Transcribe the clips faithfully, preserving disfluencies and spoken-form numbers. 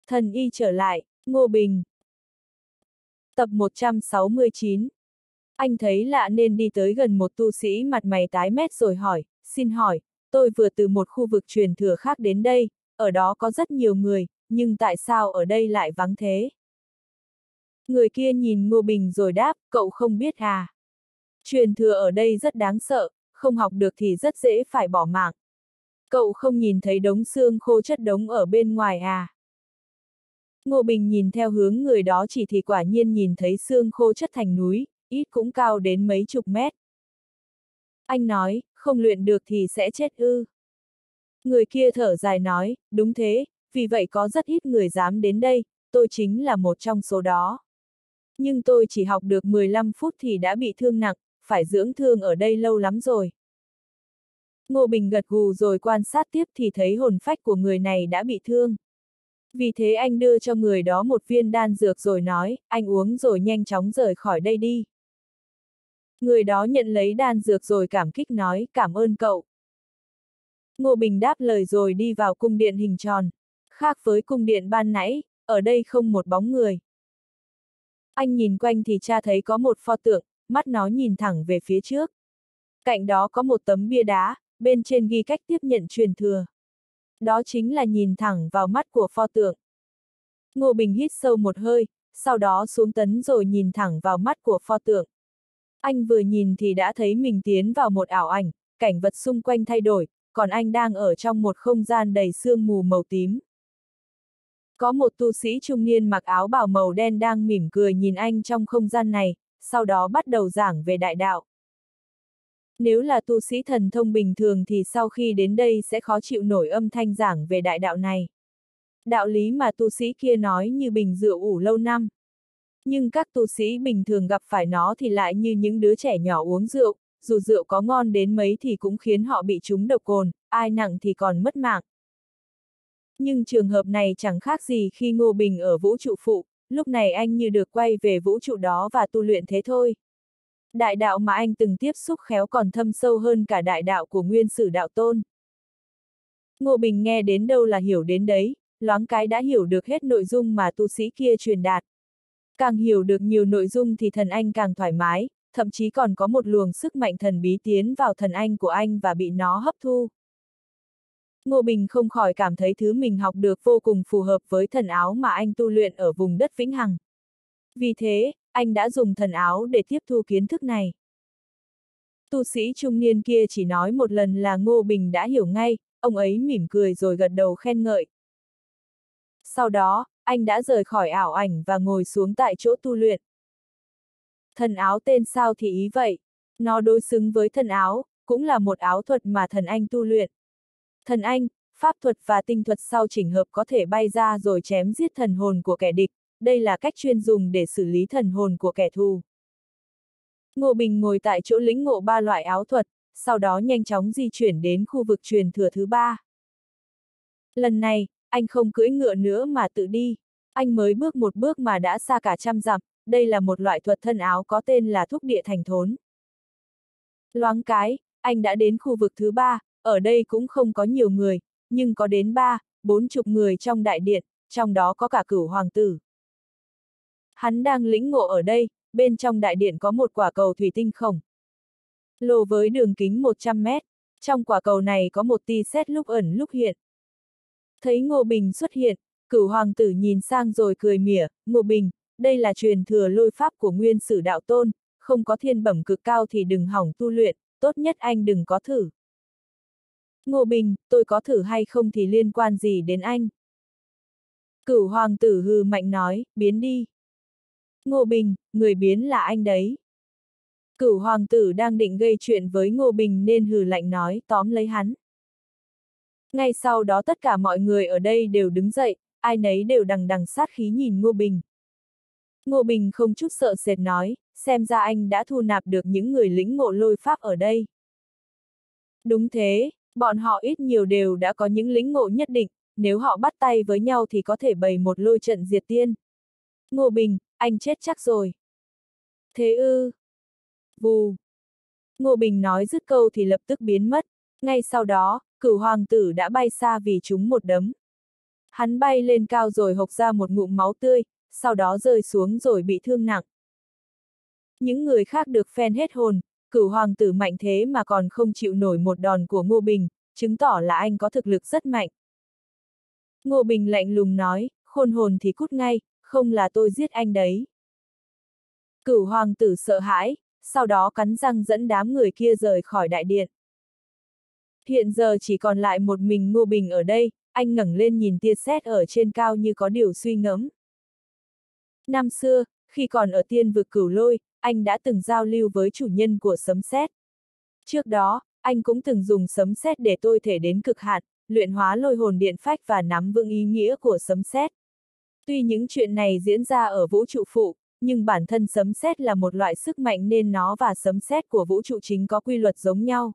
Thần y trở lại, Ngô Bình. Tập một trăm sáu mươi chín. Anh thấy lạ nên đi tới gần một tu sĩ mặt mày tái mét rồi hỏi, xin hỏi, tôi vừa từ một khu vực truyền thừa khác đến đây, ở đó có rất nhiều người, nhưng tại sao ở đây lại vắng thế? Người kia nhìn Ngô Bình rồi đáp, cậu không biết à? Truyền thừa ở đây rất đáng sợ, không học được thì rất dễ phải bỏ mạng. Cậu không nhìn thấy đống xương khô chất đống ở bên ngoài à? Ngô Bình nhìn theo hướng người đó chỉ thì quả nhiên nhìn thấy xương khô chất thành núi, ít cũng cao đến mấy chục mét. Anh nói, không luyện được thì sẽ chết ư. Người kia thở dài nói, đúng thế, vì vậy có rất ít người dám đến đây, tôi chính là một trong số đó. Nhưng tôi chỉ học được mười lăm phút thì đã bị thương nặng, phải dưỡng thương ở đây lâu lắm rồi. Ngô Bình gật gù rồi quan sát tiếp thì thấy hồn phách của người này đã bị thương. Vì thế anh đưa cho người đó một viên đan dược rồi nói, anh uống rồi nhanh chóng rời khỏi đây đi. Người đó nhận lấy đan dược rồi cảm kích nói, cảm ơn cậu. Ngô Bình đáp lời rồi đi vào cung điện hình tròn. Khác với cung điện ban nãy, ở đây không một bóng người. Anh nhìn quanh thì tra thấy có một pho tượng, mắt nó nhìn thẳng về phía trước. Cạnh đó có một tấm bia đá, bên trên ghi cách tiếp nhận truyền thừa. Đó chính là nhìn thẳng vào mắt của pho tượng. Ngô Bình hít sâu một hơi, sau đó xuống tấn rồi nhìn thẳng vào mắt của pho tượng. Anh vừa nhìn thì đã thấy mình tiến vào một ảo ảnh, cảnh vật xung quanh thay đổi, còn anh đang ở trong một không gian đầy sương mù màu tím. Có một tu sĩ trung niên mặc áo bào màu đen đang mỉm cười nhìn anh trong không gian này, sau đó bắt đầu giảng về đại đạo. Nếu là tu sĩ thần thông bình thường thì sau khi đến đây sẽ khó chịu nổi âm thanh giảng về đại đạo này. Đạo lý mà tu sĩ kia nói như bình rượu ủ lâu năm. Nhưng các tu sĩ bình thường gặp phải nó thì lại như những đứa trẻ nhỏ uống rượu, dù rượu có ngon đến mấy thì cũng khiến họ bị trúng độc cồn, ai nặng thì còn mất mạng. Nhưng trường hợp này chẳng khác gì khi Ngô Bình ở vũ trụ phụ, lúc này anh như được quay về vũ trụ đó và tu luyện thế thôi. Đại đạo mà anh từng tiếp xúc khéo còn thâm sâu hơn cả đại đạo của Nguyên Sử Đạo Tôn. Ngô Bình nghe đến đâu là hiểu đến đấy, loáng cái đã hiểu được hết nội dung mà tu sĩ kia truyền đạt. Càng hiểu được nhiều nội dung thì thần anh càng thoải mái, thậm chí còn có một luồng sức mạnh thần bí tiến vào thần anh của anh và bị nó hấp thu. Ngô Bình không khỏi cảm thấy thứ mình học được vô cùng phù hợp với thần áo mà anh tu luyện ở vùng đất Vĩnh Hằng. Vì thế, anh đã dùng thần áo để tiếp thu kiến thức này. Tu sĩ trung niên kia chỉ nói một lần là Ngô Bình đã hiểu ngay, ông ấy mỉm cười rồi gật đầu khen ngợi. Sau đó, anh đã rời khỏi ảo ảnh và ngồi xuống tại chỗ tu luyện. Thần áo tên sao thì ý vậy. Nó đối xứng với thần áo, cũng là một áo thuật mà thần anh tu luyện. Thần anh, pháp thuật và tinh thuật sau chỉnh hợp có thể bay ra rồi chém giết thần hồn của kẻ địch, đây là cách chuyên dùng để xử lý thần hồn của kẻ thù. Ngô Bình ngồi tại chỗ lĩnh ngộ ba loại áo thuật, sau đó nhanh chóng di chuyển đến khu vực truyền thừa thứ ba. Lần này, anh không cưỡi ngựa nữa mà tự đi. Anh mới bước một bước mà đã xa cả trăm dặm, đây là một loại thuật thân áo có tên là thúc địa thành thốn. Loáng cái, anh đã đến khu vực thứ ba, ở đây cũng không có nhiều người, nhưng có đến ba, bốn chục người trong đại điện, trong đó có cả Cửu hoàng tử. Hắn đang lĩnh ngộ ở đây, bên trong đại điện có một quả cầu thủy tinh khổng lồ với đường kính một trăm mét, trong quả cầu này có một tia sét lúc ẩn lúc hiện. Thấy Ngô Bình xuất hiện, Cửu hoàng tử nhìn sang rồi cười mỉa, Ngô Bình, đây là truyền thừa lôi pháp của Nguyên Sử Đạo Tôn, không có thiên bẩm cực cao thì đừng hỏng tu luyện, tốt nhất anh đừng có thử. Ngô Bình, tôi có thử hay không thì liên quan gì đến anh? Cửu hoàng tử hừ mạnh nói, biến đi. Ngô Bình, người biến là anh đấy. Cửu hoàng tử đang định gây chuyện với Ngô Bình nên hừ lạnh nói, tóm lấy hắn. Ngay sau đó tất cả mọi người ở đây đều đứng dậy, ai nấy đều đằng đằng sát khí nhìn Ngô Bình. Ngô Bình không chút sợ sệt nói, xem ra anh đã thu nạp được những người lĩnh ngộ lôi pháp ở đây. Đúng thế, bọn họ ít nhiều đều đã có những lĩnh ngộ nhất định, nếu họ bắt tay với nhau thì có thể bày một lôi trận diệt tiên. Ngô Bình, anh chết chắc rồi. Thế ư? Vù. Ngô Bình nói dứt câu thì lập tức biến mất, ngay sau đó, Cửu hoàng tử đã bay xa vì trúng một đấm. Hắn bay lên cao rồi hộc ra một ngụm máu tươi, sau đó rơi xuống rồi bị thương nặng. Những người khác được phen hết hồn, Cửu hoàng tử mạnh thế mà còn không chịu nổi một đòn của Ngô Bình, chứng tỏ là anh có thực lực rất mạnh. Ngô Bình lạnh lùng nói, khôn hồn thì cút ngay, không là tôi giết anh đấy. Cửu hoàng tử sợ hãi, sau đó cắn răng dẫn đám người kia rời khỏi đại điện. Hiện giờ chỉ còn lại một mình Ngô Bình ở đây, anh ngẩng lên nhìn tia sét ở trên cao như có điều suy ngẫm. Năm xưa, khi còn ở tiên vực Cửu Lôi, anh đã từng giao lưu với chủ nhân của sấm sét. Trước đó, anh cũng từng dùng sấm sét để tôi thể đến cực hạn, luyện hóa lôi hồn điện phách và nắm vững ý nghĩa của sấm sét. Tuy những chuyện này diễn ra ở vũ trụ phụ, nhưng bản thân sấm sét là một loại sức mạnh nên nó và sấm sét của vũ trụ chính có quy luật giống nhau.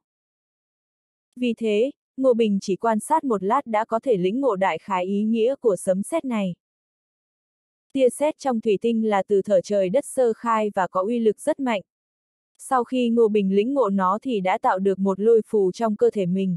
Vì thế, Ngô Bình chỉ quan sát một lát đã có thể lĩnh ngộ đại khái ý nghĩa của sấm sét này. Tia sét trong thủy tinh là từ thở trời đất sơ khai và có uy lực rất mạnh. Sau khi Ngô Bình lĩnh ngộ nó thì đã tạo được một lôi phù trong cơ thể mình.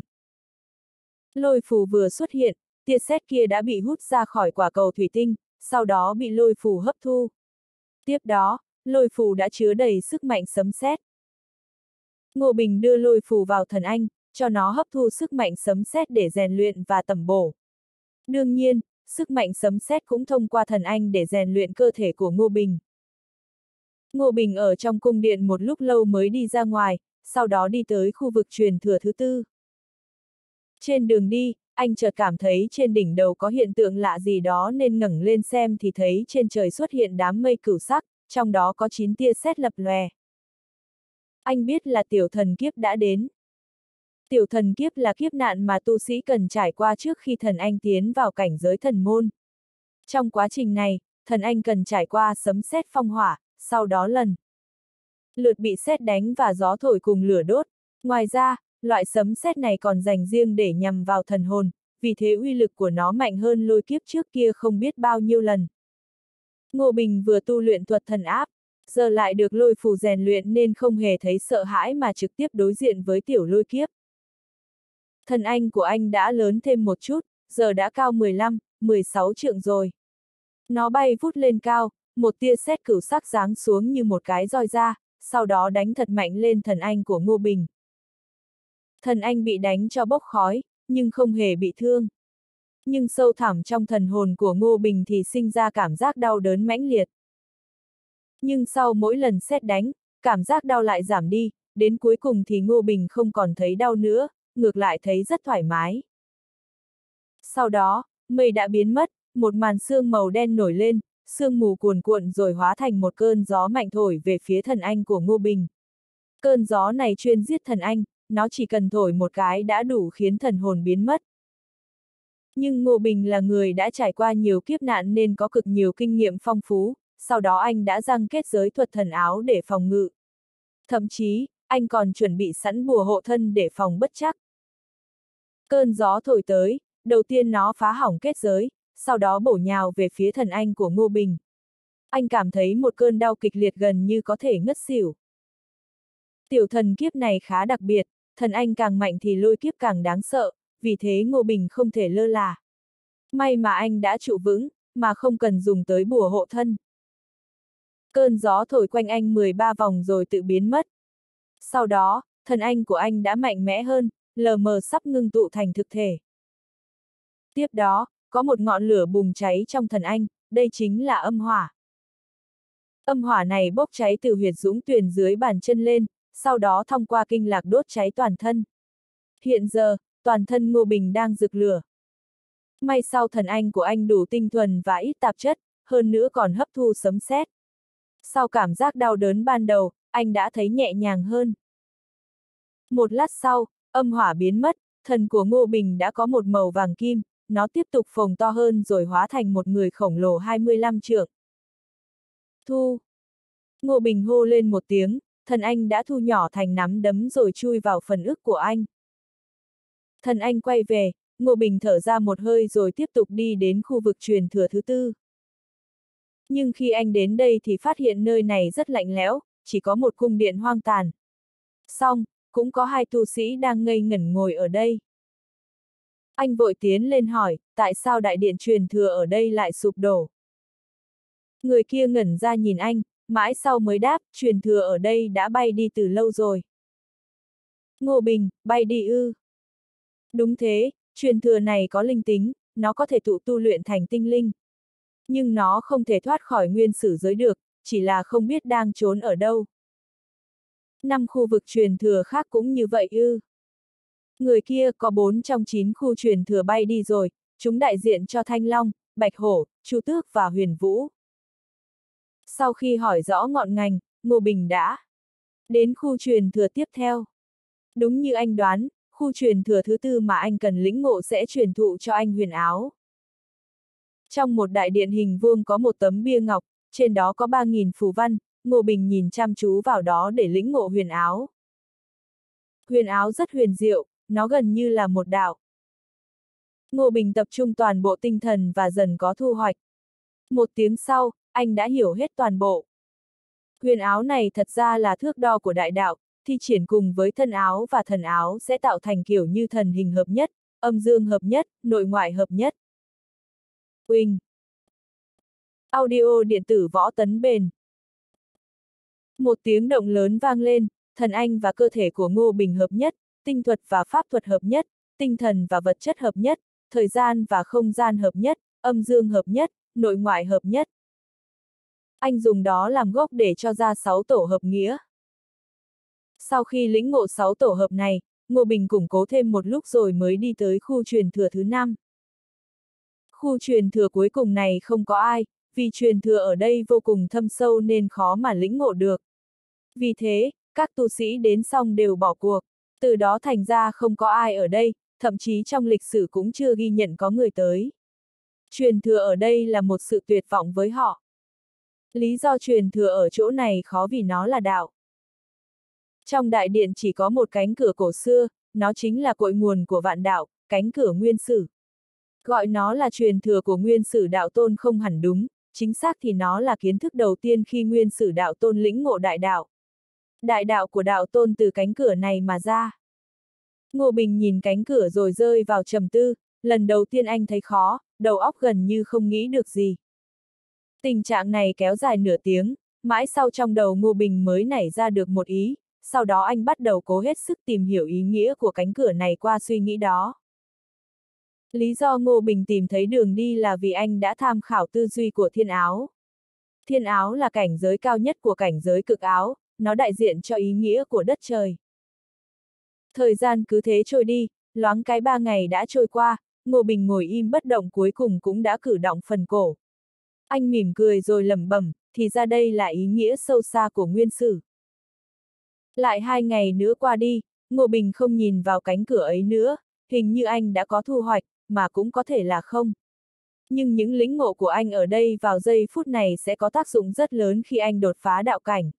Lôi phù vừa xuất hiện, tia sét kia đã bị hút ra khỏi quả cầu thủy tinh, sau đó bị lôi phù hấp thu. Tiếp đó, lôi phù đã chứa đầy sức mạnh sấm sét. Ngô Bình đưa lôi phù vào thần anh, cho nó hấp thu sức mạnh sấm sét để rèn luyện và tẩm bổ. Đương nhiên, sức mạnh sấm sét cũng thông qua thần anh để rèn luyện cơ thể của Ngô Bình. Ngô Bình ở trong cung điện một lúc lâu mới đi ra ngoài, sau đó đi tới khu vực truyền thừa thứ tư. Trên đường đi, anh chợt cảm thấy trên đỉnh đầu có hiện tượng lạ gì đó nên ngẩng lên xem thì thấy trên trời xuất hiện đám mây cửu sắc, trong đó có chín tia sét lập lòe. Anh biết là tiểu thần kiếp đã đến. Tiểu thần kiếp là kiếp nạn mà tu sĩ cần trải qua trước khi thần anh tiến vào cảnh giới thần môn. Trong quá trình này, thần anh cần trải qua sấm sét phong hỏa, sau đó lần lượt bị sét đánh và gió thổi cùng lửa đốt. Ngoài ra, loại sấm sét này còn dành riêng để nhằm vào thần hồn, vì thế uy lực của nó mạnh hơn lôi kiếp trước kia không biết bao nhiêu lần. Ngô Bình vừa tu luyện thuật thần áp, giờ lại được lôi phù rèn luyện nên không hề thấy sợ hãi mà trực tiếp đối diện với tiểu lôi kiếp. Thần anh của anh đã lớn thêm một chút, giờ đã cao mười lăm, mười sáu trượng rồi. Nó bay vút lên cao, một tia sét cửu sắc giáng xuống như một cái roi ra, sau đó đánh thật mạnh lên thần anh của Ngô Bình. Thần anh bị đánh cho bốc khói, nhưng không hề bị thương. Nhưng sâu thẳm trong thần hồn của Ngô Bình thì sinh ra cảm giác đau đớn mãnh liệt. Nhưng sau mỗi lần sét đánh, cảm giác đau lại giảm đi, đến cuối cùng thì Ngô Bình không còn thấy đau nữa, ngược lại thấy rất thoải mái. Sau đó, mây đã biến mất, một màn sương màu đen nổi lên, sương mù cuồn cuộn rồi hóa thành một cơn gió mạnh thổi về phía thần anh của Ngô Bình. Cơn gió này chuyên giết thần anh, nó chỉ cần thổi một cái đã đủ khiến thần hồn biến mất. Nhưng Ngô Bình là người đã trải qua nhiều kiếp nạn nên có cực nhiều kinh nghiệm phong phú, sau đó anh đã giăng kết giới thuật thần áo để phòng ngự. Thậm chí, anh còn chuẩn bị sẵn bùa hộ thân để phòng bất trắc. Cơn gió thổi tới, đầu tiên nó phá hỏng kết giới, sau đó bổ nhào về phía thần anh của Ngô Bình. Anh cảm thấy một cơn đau kịch liệt gần như có thể ngất xỉu. Tiểu thần kiếp này khá đặc biệt, thần anh càng mạnh thì lôi kiếp càng đáng sợ, vì thế Ngô Bình không thể lơ là. May mà anh đã trụ vững, mà không cần dùng tới bùa hộ thân. Cơn gió thổi quanh anh mười ba vòng rồi tự biến mất. Sau đó, thần anh của anh đã mạnh mẽ hơn, lờ mờ sắp ngưng tụ thành thực thể. Tiếp đó, có một ngọn lửa bùng cháy trong thần anh, đây chính là âm hỏa. Âm hỏa này bốc cháy từ huyệt dũng tuyền dưới bàn chân lên, sau đó thông qua kinh lạc đốt cháy toàn thân. Hiện giờ, toàn thân Ngô Bình đang rực lửa. May sau thần anh của anh đủ tinh thuần và ít tạp chất, hơn nữa còn hấp thu sấm sét. Sau cảm giác đau đớn ban đầu, anh đã thấy nhẹ nhàng hơn. Một lát sau, âm hỏa biến mất, thần của Ngô Bình đã có một màu vàng kim, nó tiếp tục phồng to hơn rồi hóa thành một người khổng lồ hai mươi lăm trượng. Thu! Ngô Bình hô lên một tiếng, thần anh đã thu nhỏ thành nắm đấm rồi chui vào phần ức của anh. Thần anh quay về, Ngô Bình thở ra một hơi rồi tiếp tục đi đến khu vực truyền thừa thứ tư. Nhưng khi anh đến đây thì phát hiện nơi này rất lạnh lẽo, chỉ có một cung điện hoang tàn. Xong, cũng có hai tu sĩ đang ngây ngẩn ngồi ở đây. Anh vội tiến lên hỏi, tại sao đại điện truyền thừa ở đây lại sụp đổ? Người kia ngẩn ra nhìn anh, mãi sau mới đáp, truyền thừa ở đây đã bay đi từ lâu rồi. Ngô Bình, bay đi ư? Đúng thế, truyền thừa này có linh tính, nó có thể tụ tu luyện thành tinh linh. Nhưng nó không thể thoát khỏi nguyên sử giới được, chỉ là không biết đang trốn ở đâu. Năm khu vực truyền thừa khác cũng như vậy ư? Người kia có bốn trong chín khu truyền thừa bay đi rồi, chúng đại diện cho Thanh Long, Bạch Hổ, Chu Tước và Huyền Vũ. Sau khi hỏi rõ ngọn ngành, Ngô Bình đã đến khu truyền thừa tiếp theo. Đúng như anh đoán, khu truyền thừa thứ tư mà anh cần lĩnh ngộ sẽ truyền thụ cho anh huyền áo. Trong một đại điện hình vuông có một tấm bia ngọc, trên đó có ba nghìn phù văn, Ngô Bình nhìn chăm chú vào đó để lĩnh ngộ huyền áo. Huyền áo rất huyền diệu, nó gần như là một đạo. Ngô Bình tập trung toàn bộ tinh thần và dần có thu hoạch. Một tiếng sau, anh đã hiểu hết toàn bộ. Huyền áo này thật ra là thước đo của đại đạo, thi triển cùng với thân áo và thần áo sẽ tạo thành kiểu như thần hình hợp nhất, âm dương hợp nhất, nội ngoại hợp nhất. Uỳnh. Audio điện tử võ tấn bền. Một tiếng động lớn vang lên, thần anh và cơ thể của Ngô Bình hợp nhất, tinh thuật và pháp thuật hợp nhất, tinh thần và vật chất hợp nhất, thời gian và không gian hợp nhất, âm dương hợp nhất, nội ngoại hợp nhất. Anh dùng đó làm gốc để cho ra sáu tổ hợp nghĩa. Sau khi lĩnh ngộ sáu tổ hợp này, Ngô Bình củng cố thêm một lúc rồi mới đi tới khu truyền thừa thứ năm. Khu truyền thừa cuối cùng này không có ai, vì truyền thừa ở đây vô cùng thâm sâu nên khó mà lĩnh ngộ được. Vì thế, các tu sĩ đến xong đều bỏ cuộc, từ đó thành ra không có ai ở đây, thậm chí trong lịch sử cũng chưa ghi nhận có người tới. Truyền thừa ở đây là một sự tuyệt vọng với họ. Lý do truyền thừa ở chỗ này khó vì nó là đạo. Trong đại điện chỉ có một cánh cửa cổ xưa, nó chính là cội nguồn của vạn đạo, cánh cửa nguyên sử. Gọi nó là truyền thừa của nguyên sử đạo tôn không hẳn đúng, chính xác thì nó là kiến thức đầu tiên khi nguyên sử đạo tôn lĩnh ngộ đại đạo. Đại đạo của đạo tôn từ cánh cửa này mà ra. Ngô Bình nhìn cánh cửa rồi rơi vào trầm tư, lần đầu tiên anh thấy khó, đầu óc gần như không nghĩ được gì. Tình trạng này kéo dài nửa tiếng, mãi sau trong đầu Ngô Bình mới nảy ra được một ý, sau đó anh bắt đầu cố hết sức tìm hiểu ý nghĩa của cánh cửa này qua suy nghĩ đó. Lý do Ngô Bình tìm thấy đường đi là vì anh đã tham khảo tư duy của thiên áo. Thiên áo là cảnh giới cao nhất của cảnh giới cực áo, nó đại diện cho ý nghĩa của đất trời. Thời gian cứ thế trôi đi, loáng cái ba ngày đã trôi qua, Ngô Bình ngồi im bất động cuối cùng cũng đã cử động phần cổ. Anh mỉm cười rồi lẩm bẩm, thì ra đây là ý nghĩa sâu xa của nguyên sử. Lại hai ngày nữa qua đi, Ngô Bình không nhìn vào cánh cửa ấy nữa, hình như anh đã có thu hoạch, mà cũng có thể là không. Nhưng những lĩnh ngộ của anh ở đây vào giây phút này sẽ có tác dụng rất lớn khi anh đột phá đạo cảnh.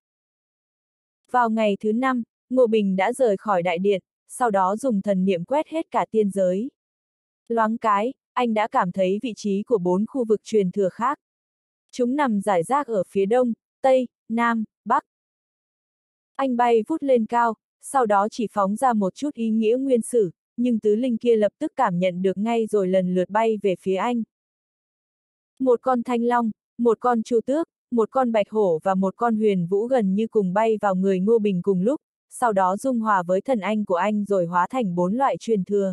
Vào ngày thứ năm, Ngô Bình đã rời khỏi đại điện, sau đó dùng thần niệm quét hết cả tiên giới. Loáng cái, anh đã cảm thấy vị trí của bốn khu vực truyền thừa khác. Chúng nằm rải rác ở phía đông, tây, nam, bắc. Anh bay vút lên cao, sau đó chỉ phóng ra một chút ý nghĩa nguyên sử, nhưng tứ linh kia lập tức cảm nhận được ngay rồi lần lượt bay về phía anh. Một con thanh long, một con chu tước, một con bạch hổ và một con huyền vũ gần như cùng bay vào người Ngô Bình cùng lúc, sau đó dung hòa với thần anh của anh rồi hóa thành bốn loại truyền thừa.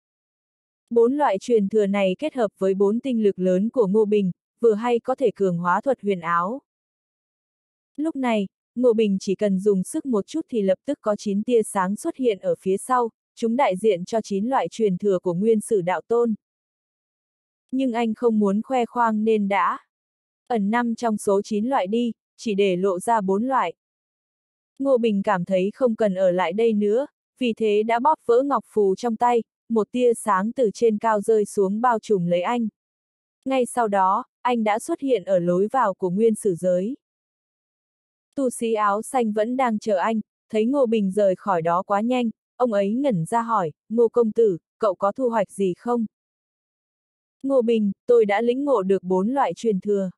Bốn loại truyền thừa này kết hợp với bốn tinh lực lớn của Ngô Bình, vừa hay có thể cường hóa thuật huyền áo. Lúc này, Ngô Bình chỉ cần dùng sức một chút thì lập tức có chín tia sáng xuất hiện ở phía sau, chúng đại diện cho chín loại truyền thừa của nguyên sử đạo tôn. Nhưng anh không muốn khoe khoang nên đã ẩn năm trong số chín loại đi, chỉ để lộ ra bốn loại. Ngô Bình cảm thấy không cần ở lại đây nữa, vì thế đã bóp vỡ ngọc phù trong tay, một tia sáng từ trên cao rơi xuống bao trùm lấy anh. Ngay sau đó, anh đã xuất hiện ở lối vào của nguyên sử giới. Tu sĩ áo xanh vẫn đang chờ anh, thấy Ngô Bình rời khỏi đó quá nhanh, ông ấy ngẩn ra hỏi, Ngô công tử, cậu có thu hoạch gì không? Ngô Bình, tôi đã lĩnh ngộ được bốn loại truyền thừa.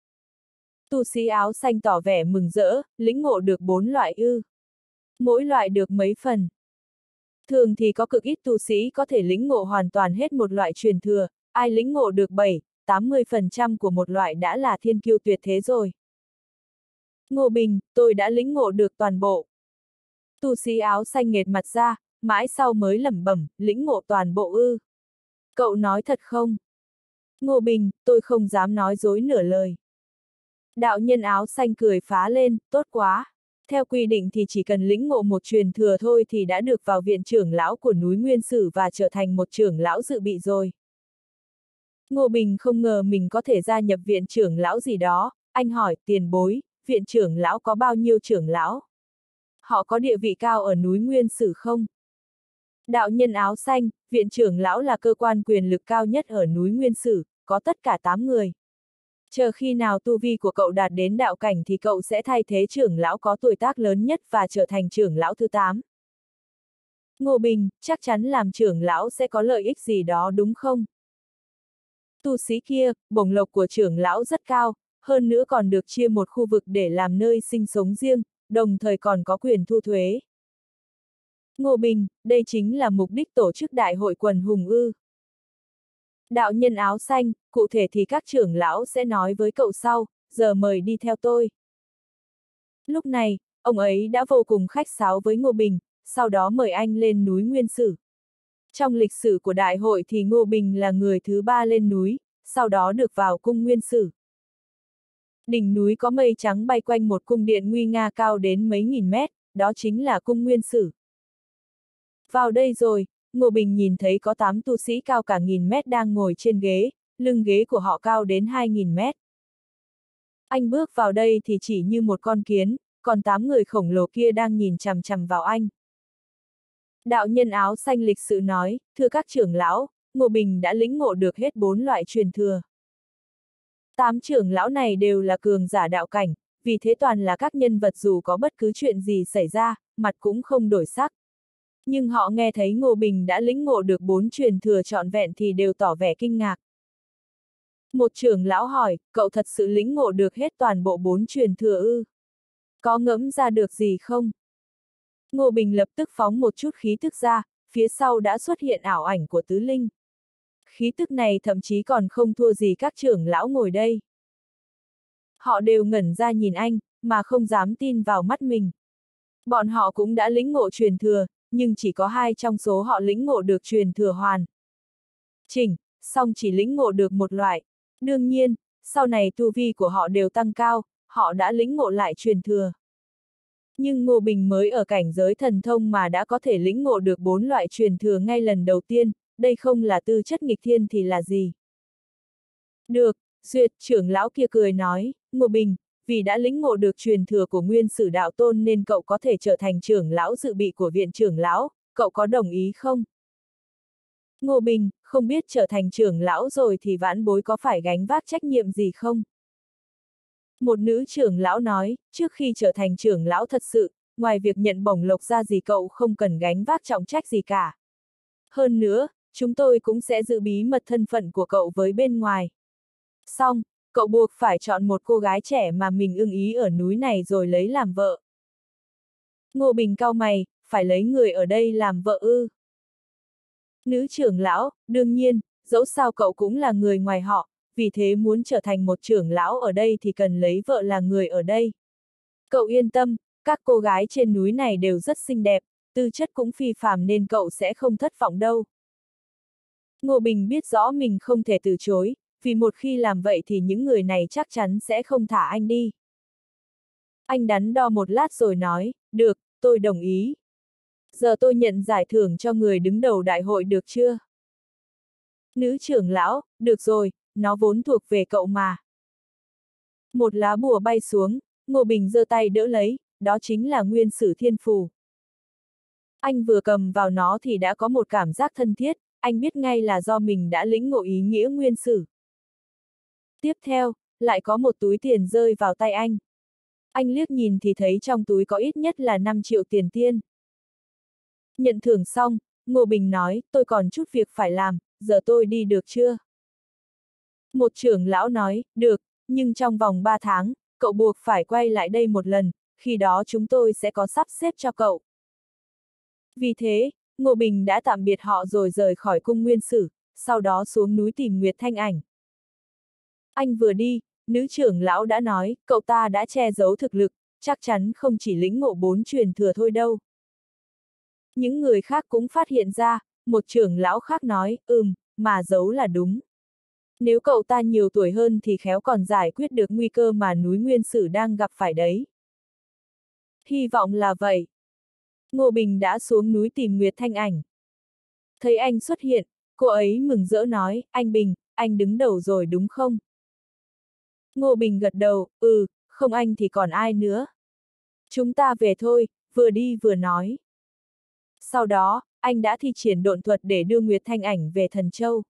Tu sĩ áo xanh tỏ vẻ mừng rỡ, lĩnh ngộ được bốn loại ư. Mỗi loại được mấy phần. Thường thì có cực ít tu sĩ có thể lĩnh ngộ hoàn toàn hết một loại truyền thừa, ai lĩnh ngộ được bảy, tám mươi phần trăm của một loại đã là thiên kiêu tuyệt thế rồi. Ngô Bình, tôi đã lĩnh ngộ được toàn bộ. Tu sĩ áo xanh nghệt mặt ra, mãi sau mới lẩm bẩm, lĩnh ngộ toàn bộ ư. Cậu nói thật không? Ngô Bình, tôi không dám nói dối nửa lời. Đạo nhân áo xanh cười phá lên, tốt quá. Theo quy định thì chỉ cần lĩnh ngộ một truyền thừa thôi thì đã được vào viện trưởng lão của núi Nguyên Sử và trở thành một trưởng lão dự bị rồi. Ngô Bình không ngờ mình có thể gia nhập viện trưởng lão gì đó, anh hỏi, tiền bối, viện trưởng lão có bao nhiêu trưởng lão? Họ có địa vị cao ở núi Nguyên Sử không? Đạo nhân áo xanh, viện trưởng lão là cơ quan quyền lực cao nhất ở núi Nguyên Sử, có tất cả tám người. Chờ khi nào tu vi của cậu đạt đến đạo cảnh thì cậu sẽ thay thế trưởng lão có tuổi tác lớn nhất và trở thành trưởng lão thứ tám. Ngô Bình, chắc chắn làm trưởng lão sẽ có lợi ích gì đó đúng không? Tu sĩ kia, bổng lộc của trưởng lão rất cao, hơn nữa còn được chia một khu vực để làm nơi sinh sống riêng, đồng thời còn có quyền thu thuế. Ngô Bình, đây chính là mục đích tổ chức đại hội quần hùng ư. Đạo nhân áo xanh, cụ thể thì các trưởng lão sẽ nói với cậu sau, giờ mời đi theo tôi. Lúc này, ông ấy đã vô cùng khách sáo với Ngô Bình, sau đó mời anh lên núi Nguyên Sử. Trong lịch sử của đại hội thì Ngô Bình là người thứ ba lên núi, sau đó được vào cung Nguyên Sử. Đỉnh núi có mây trắng bay quanh một cung điện nguy nga cao đến mấy nghìn mét, đó chính là cung Nguyên Sử. Vào đây rồi, Ngô Bình nhìn thấy có tám tu sĩ cao cả nghìn mét đang ngồi trên ghế, lưng ghế của họ cao đến hai nghìn mét. Anh bước vào đây thì chỉ như một con kiến, còn tám người khổng lồ kia đang nhìn chằm chằm vào anh. Đạo nhân áo xanh lịch sự nói, thưa các trưởng lão, Ngô Bình đã lĩnh ngộ được hết bốn loại truyền thừa. Tám trưởng lão này đều là cường giả đạo cảnh, vì thế toàn là các nhân vật dù có bất cứ chuyện gì xảy ra, mặt cũng không đổi sắc. Nhưng họ nghe thấy Ngô Bình đã lĩnh ngộ được bốn truyền thừa trọn vẹn thì đều tỏ vẻ kinh ngạc. Một trưởng lão hỏi, cậu thật sự lĩnh ngộ được hết toàn bộ bốn truyền thừa ư? Có ngẫm ra được gì không? Ngô Bình lập tức phóng một chút khí tức ra, phía sau đã xuất hiện ảo ảnh của tứ linh. Khí tức này thậm chí còn không thua gì các trưởng lão ngồi đây. Họ đều ngẩn ra nhìn anh, mà không dám tin vào mắt mình. Bọn họ cũng đã lĩnh ngộ truyền thừa, nhưng chỉ có hai trong số họ lĩnh ngộ được truyền thừa hoàn chỉnh, song chỉ lĩnh ngộ được một loại. Đương nhiên, sau này tu vi của họ đều tăng cao, họ đã lĩnh ngộ lại truyền thừa. Nhưng Ngô Bình mới ở cảnh giới thần thông mà đã có thể lĩnh ngộ được bốn loại truyền thừa ngay lần đầu tiên, đây không là tư chất nghịch thiên thì là gì? Được, duyệt, trưởng lão kia cười nói, Ngô Bình, vì đã lĩnh ngộ được truyền thừa của Nguyên Sử Đạo Tôn nên cậu có thể trở thành trưởng lão dự bị của viện trưởng lão, cậu có đồng ý không? Ngô Bình, không biết trở thành trưởng lão rồi thì vãn bối có phải gánh vác trách nhiệm gì không? Một nữ trưởng lão nói, trước khi trở thành trưởng lão thật sự, ngoài việc nhận bổng lộc ra gì cậu không cần gánh vác trọng trách gì cả. Hơn nữa, chúng tôi cũng sẽ giữ bí mật thân phận của cậu với bên ngoài. Xong, cậu buộc phải chọn một cô gái trẻ mà mình ưng ý ở núi này rồi lấy làm vợ. Ngô Bình cau mày, phải lấy người ở đây làm vợ ư? Nữ trưởng lão, đương nhiên, dẫu sao cậu cũng là người ngoài họ, vì thế muốn trở thành một trưởng lão ở đây thì cần lấy vợ là người ở đây. Cậu yên tâm, các cô gái trên núi này đều rất xinh đẹp, tư chất cũng phi phàm nên cậu sẽ không thất vọng đâu. Ngô Bình biết rõ mình không thể từ chối, vì một khi làm vậy thì những người này chắc chắn sẽ không thả anh đi. Anh đắn đo một lát rồi nói, được, tôi đồng ý. Giờ tôi nhận giải thưởng cho người đứng đầu đại hội được chưa? Nữ trưởng lão, được rồi, nó vốn thuộc về cậu mà. Một lá bùa bay xuống, Ngô Bình giơ tay đỡ lấy, đó chính là Nguyên Sử Thiên Phù. Anh vừa cầm vào nó thì đã có một cảm giác thân thiết, anh biết ngay là do mình đã lĩnh ngộ ý nghĩa Nguyên Sử. Tiếp theo, lại có một túi tiền rơi vào tay anh. Anh liếc nhìn thì thấy trong túi có ít nhất là năm triệu tiền tiên. Nhận thưởng xong, Ngô Bình nói, tôi còn chút việc phải làm, giờ tôi đi được chưa? Một trưởng lão nói, được, nhưng trong vòng ba tháng, cậu buộc phải quay lại đây một lần, khi đó chúng tôi sẽ có sắp xếp cho cậu. Vì thế, Ngô Bình đã tạm biệt họ rồi rời khỏi cung Nguyên Sử, sau đó xuống núi tìm Nguyệt Thanh Ảnh. Anh vừa đi, nữ trưởng lão đã nói, cậu ta đã che giấu thực lực, chắc chắn không chỉ lĩnh ngộ bốn truyền thừa thôi đâu. Những người khác cũng phát hiện ra, một trưởng lão khác nói, ừm, mà giấu là đúng. Nếu cậu ta nhiều tuổi hơn thì khéo còn giải quyết được nguy cơ mà núi Nguyên Sử đang gặp phải đấy. Hy vọng là vậy. Ngô Bình đã xuống núi tìm Nguyệt Thanh Ảnh. Thấy anh xuất hiện, cô ấy mừng rỡ nói, anh Bình, anh đứng đầu rồi đúng không? Ngô Bình gật đầu, ừ, không anh thì còn ai nữa. Chúng ta về thôi, vừa đi vừa nói. Sau đó, anh đã thi triển độn thuật để đưa Nguyệt Thanh Ảnh về Thần Châu.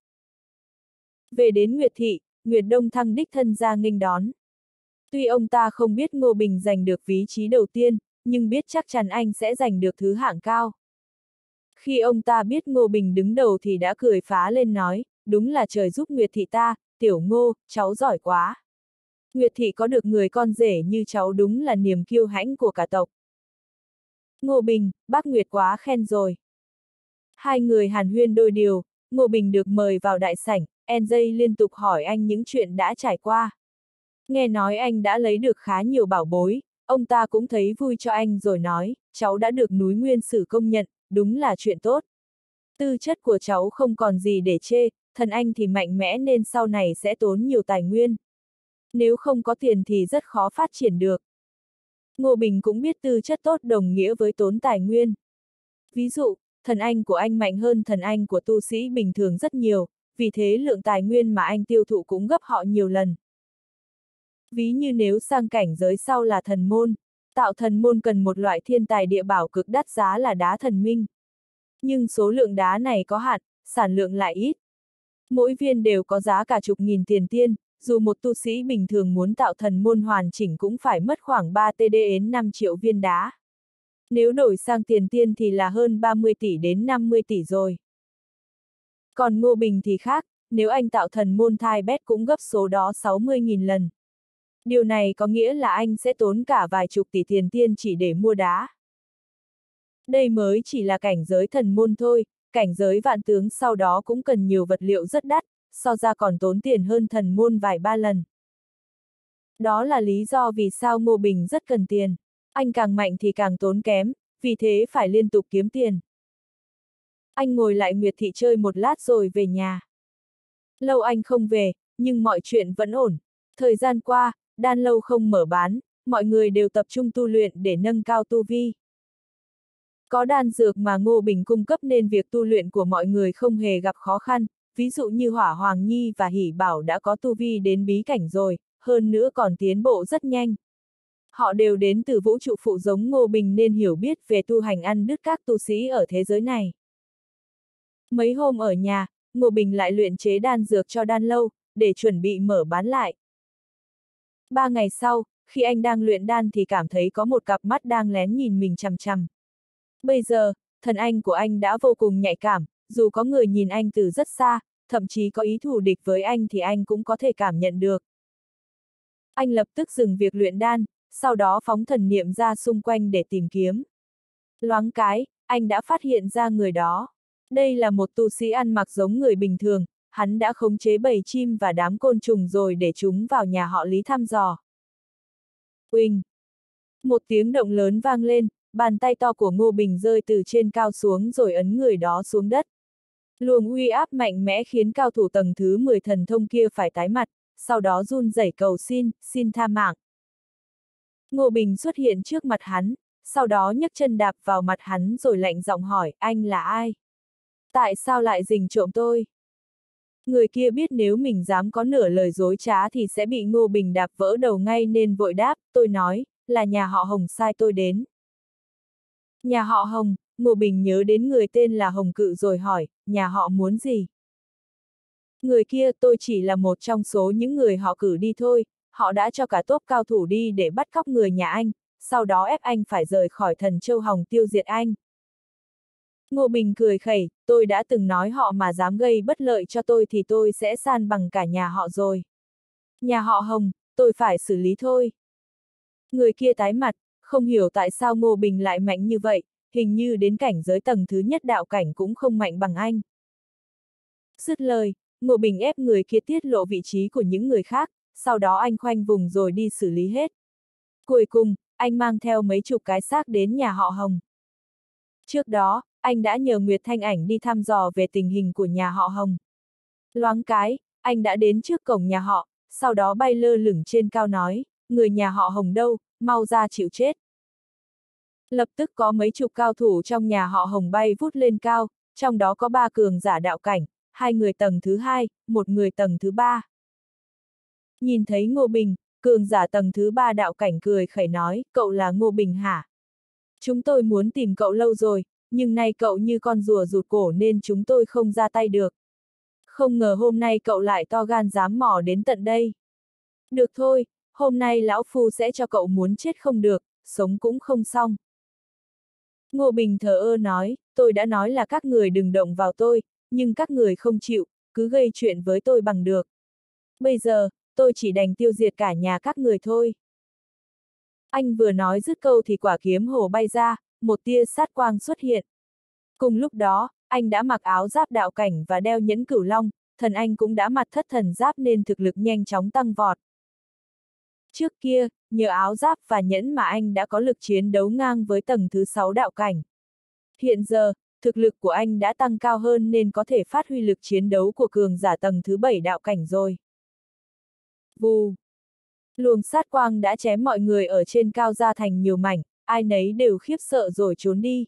Về đến Nguyệt Thị, Nguyệt Đông Thăng đích thân ra nghênh đón. Tuy ông ta không biết Ngô Bình giành được vị trí đầu tiên, nhưng biết chắc chắn anh sẽ giành được thứ hạng cao. Khi ông ta biết Ngô Bình đứng đầu thì đã cười phá lên nói, đúng là trời giúp Nguyệt Thị ta, tiểu Ngô, cháu giỏi quá. Nguyệt Thị có được người con rể như cháu đúng là niềm kiêu hãnh của cả tộc. Ngô Bình, bác Nguyệt quá khen rồi. Hai người hàn huyên đôi điều, Ngô Bình được mời vào đại sảnh, en gi liên tục hỏi anh những chuyện đã trải qua. Nghe nói anh đã lấy được khá nhiều bảo bối, ông ta cũng thấy vui cho anh rồi nói, cháu đã được núi Nguyên Sử công nhận, đúng là chuyện tốt. Tư chất của cháu không còn gì để chê, thần anh thì mạnh mẽ nên sau này sẽ tốn nhiều tài nguyên. Nếu không có tiền thì rất khó phát triển được. Ngô Bình cũng biết tư chất tốt đồng nghĩa với tốn tài nguyên. Ví dụ, thần anh của anh mạnh hơn thần anh của tu sĩ bình thường rất nhiều, vì thế lượng tài nguyên mà anh tiêu thụ cũng gấp họ nhiều lần. Ví như nếu sang cảnh giới sau là thần môn, tạo thần môn cần một loại thiên tài địa bảo cực đắt giá là đá thần minh. Nhưng số lượng đá này có hạn, sản lượng lại ít. Mỗi viên đều có giá cả chục nghìn tiền tiên, dù một tu sĩ bình thường muốn tạo thần môn hoàn chỉnh cũng phải mất khoảng ba tỷ đến năm triệu viên đá. Nếu đổi sang tiền tiên thì là hơn ba mươi tỷ đến năm mươi tỷ rồi. Còn Ngô Bình thì khác, nếu anh tạo thần môn thai bét cũng gấp số đó sáu mươi nghìn lần. Điều này có nghĩa là anh sẽ tốn cả vài chục tỷ tiền tiên chỉ để mua đá. Đây mới chỉ là cảnh giới thần môn thôi, cảnh giới vạn tướng sau đó cũng cần nhiều vật liệu rất đắt, so ra còn tốn tiền hơn thần môn vài ba lần. Đó là lý do vì sao Ngô Bình rất cần tiền. Anh càng mạnh thì càng tốn kém, vì thế phải liên tục kiếm tiền. Anh ngồi lại Nguyệt Thị chơi một lát rồi về nhà. Lâu anh không về, nhưng mọi chuyện vẫn ổn. Thời gian qua, đan lâu không mở bán, mọi người đều tập trung tu luyện để nâng cao tu vi. Có đan dược mà Ngô Bình cung cấp nên việc tu luyện của mọi người không hề gặp khó khăn, ví dụ như Hỏa Hoàng Nhi và Hỷ Bảo đã có tu vi đến bí cảnh rồi, hơn nữa còn tiến bộ rất nhanh. Họ đều đến từ vũ trụ phụ giống Ngô Bình nên hiểu biết về tu hành ăn đứt các tu sĩ ở thế giới này. Mấy hôm ở nhà, Ngô Bình lại luyện chế đan dược cho đan lâu, để chuẩn bị mở bán lại. Ba ngày sau, khi anh đang luyện đan thì cảm thấy có một cặp mắt đang lén nhìn mình chằm chằm. Bây giờ, thần anh của anh đã vô cùng nhạy cảm, dù có người nhìn anh từ rất xa, thậm chí có ý thù địch với anh thì anh cũng có thể cảm nhận được. Anh lập tức dừng việc luyện đan, sau đó phóng thần niệm ra xung quanh để tìm kiếm. Loáng cái, anh đã phát hiện ra người đó. Đây là một tu sĩ ăn mặc giống người bình thường, hắn đã khống chế bầy chim và đám côn trùng rồi để chúng vào nhà họ Lý thăm dò. Uỳnh! Một tiếng động lớn vang lên, bàn tay to của Ngô Bình rơi từ trên cao xuống rồi ấn người đó xuống đất. Luồng uy áp mạnh mẽ khiến cao thủ tầng thứ mười thần thông kia phải tái mặt, sau đó run rẩy cầu xin, xin tha mạng. Ngô Bình xuất hiện trước mặt hắn, sau đó nhấc chân đạp vào mặt hắn rồi lạnh giọng hỏi, anh là ai? Tại sao lại rình trộm tôi? Người kia biết nếu mình dám có nửa lời dối trá thì sẽ bị Ngô Bình đạp vỡ đầu ngay nên vội đáp, tôi nói, là nhà họ Hồng sai tôi đến. Nhà họ Hồng, Ngô Bình nhớ đến người tên là Hồng Cự rồi hỏi, nhà họ muốn gì? Người kia, tôi chỉ là một trong số những người họ cử đi thôi, họ đã cho cả tốp cao thủ đi để bắt cóc người nhà anh, sau đó ép anh phải rời khỏi Thần Châu Hồng tiêu diệt anh. Ngô Bình cười khẩy, tôi đã từng nói họ mà dám gây bất lợi cho tôi thì tôi sẽ san bằng cả nhà họ rồi. Nhà họ Hồng, tôi phải xử lý thôi. Người kia tái mặt, không hiểu tại sao Ngô Bình lại mạnh như vậy, hình như đến cảnh giới tầng thứ nhất đạo cảnh cũng không mạnh bằng anh. Dứt lời, Ngô Bình ép người kia tiết lộ vị trí của những người khác, sau đó anh khoanh vùng rồi đi xử lý hết. Cuối cùng, anh mang theo mấy chục cái xác đến nhà họ Hồng. Trước đó, anh đã nhờ Nguyệt Thanh Ảnh đi thăm dò về tình hình của nhà họ Hồng. Loáng cái, anh đã đến trước cổng nhà họ, sau đó bay lơ lửng trên cao nói, người nhà họ Hồng đâu, mau ra chịu chết. Lập tức có mấy chục cao thủ trong nhà họ Hồng bay vút lên cao, trong đó có ba cường giả đạo cảnh, hai người tầng thứ hai, một người tầng thứ ba. Nhìn thấy Ngô Bình, cường giả tầng thứ ba đạo cảnh cười khẩy nói, cậu là Ngô Bình hả? Chúng tôi muốn tìm cậu lâu rồi, nhưng nay cậu như con rùa rụt cổ nên chúng tôi không ra tay được. Không ngờ hôm nay cậu lại to gan dám mò đến tận đây. Được thôi, hôm nay lão phu sẽ cho cậu muốn chết không được, sống cũng không xong. Ngô Bình thờ ơ nói, tôi đã nói là các người đừng động vào tôi, nhưng các người không chịu, cứ gây chuyện với tôi bằng được. Bây giờ, tôi chỉ đành tiêu diệt cả nhà các người thôi. Anh vừa nói dứt câu thì quả kiếm hồ bay ra, một tia sát quang xuất hiện. Cùng lúc đó, anh đã mặc áo giáp đạo cảnh và đeo nhẫn cửu long, thần anh cũng đã mặc thất thần giáp nên thực lực nhanh chóng tăng vọt. Trước kia, nhờ áo giáp và nhẫn mà anh đã có lực chiến đấu ngang với tầng thứ sáu đạo cảnh. Hiện giờ, thực lực của anh đã tăng cao hơn nên có thể phát huy lực chiến đấu của cường giả tầng thứ bảy đạo cảnh rồi. Vù! Luồng sát quang đã chém mọi người ở trên cao ra thành nhiều mảnh, ai nấy đều khiếp sợ rồi trốn đi.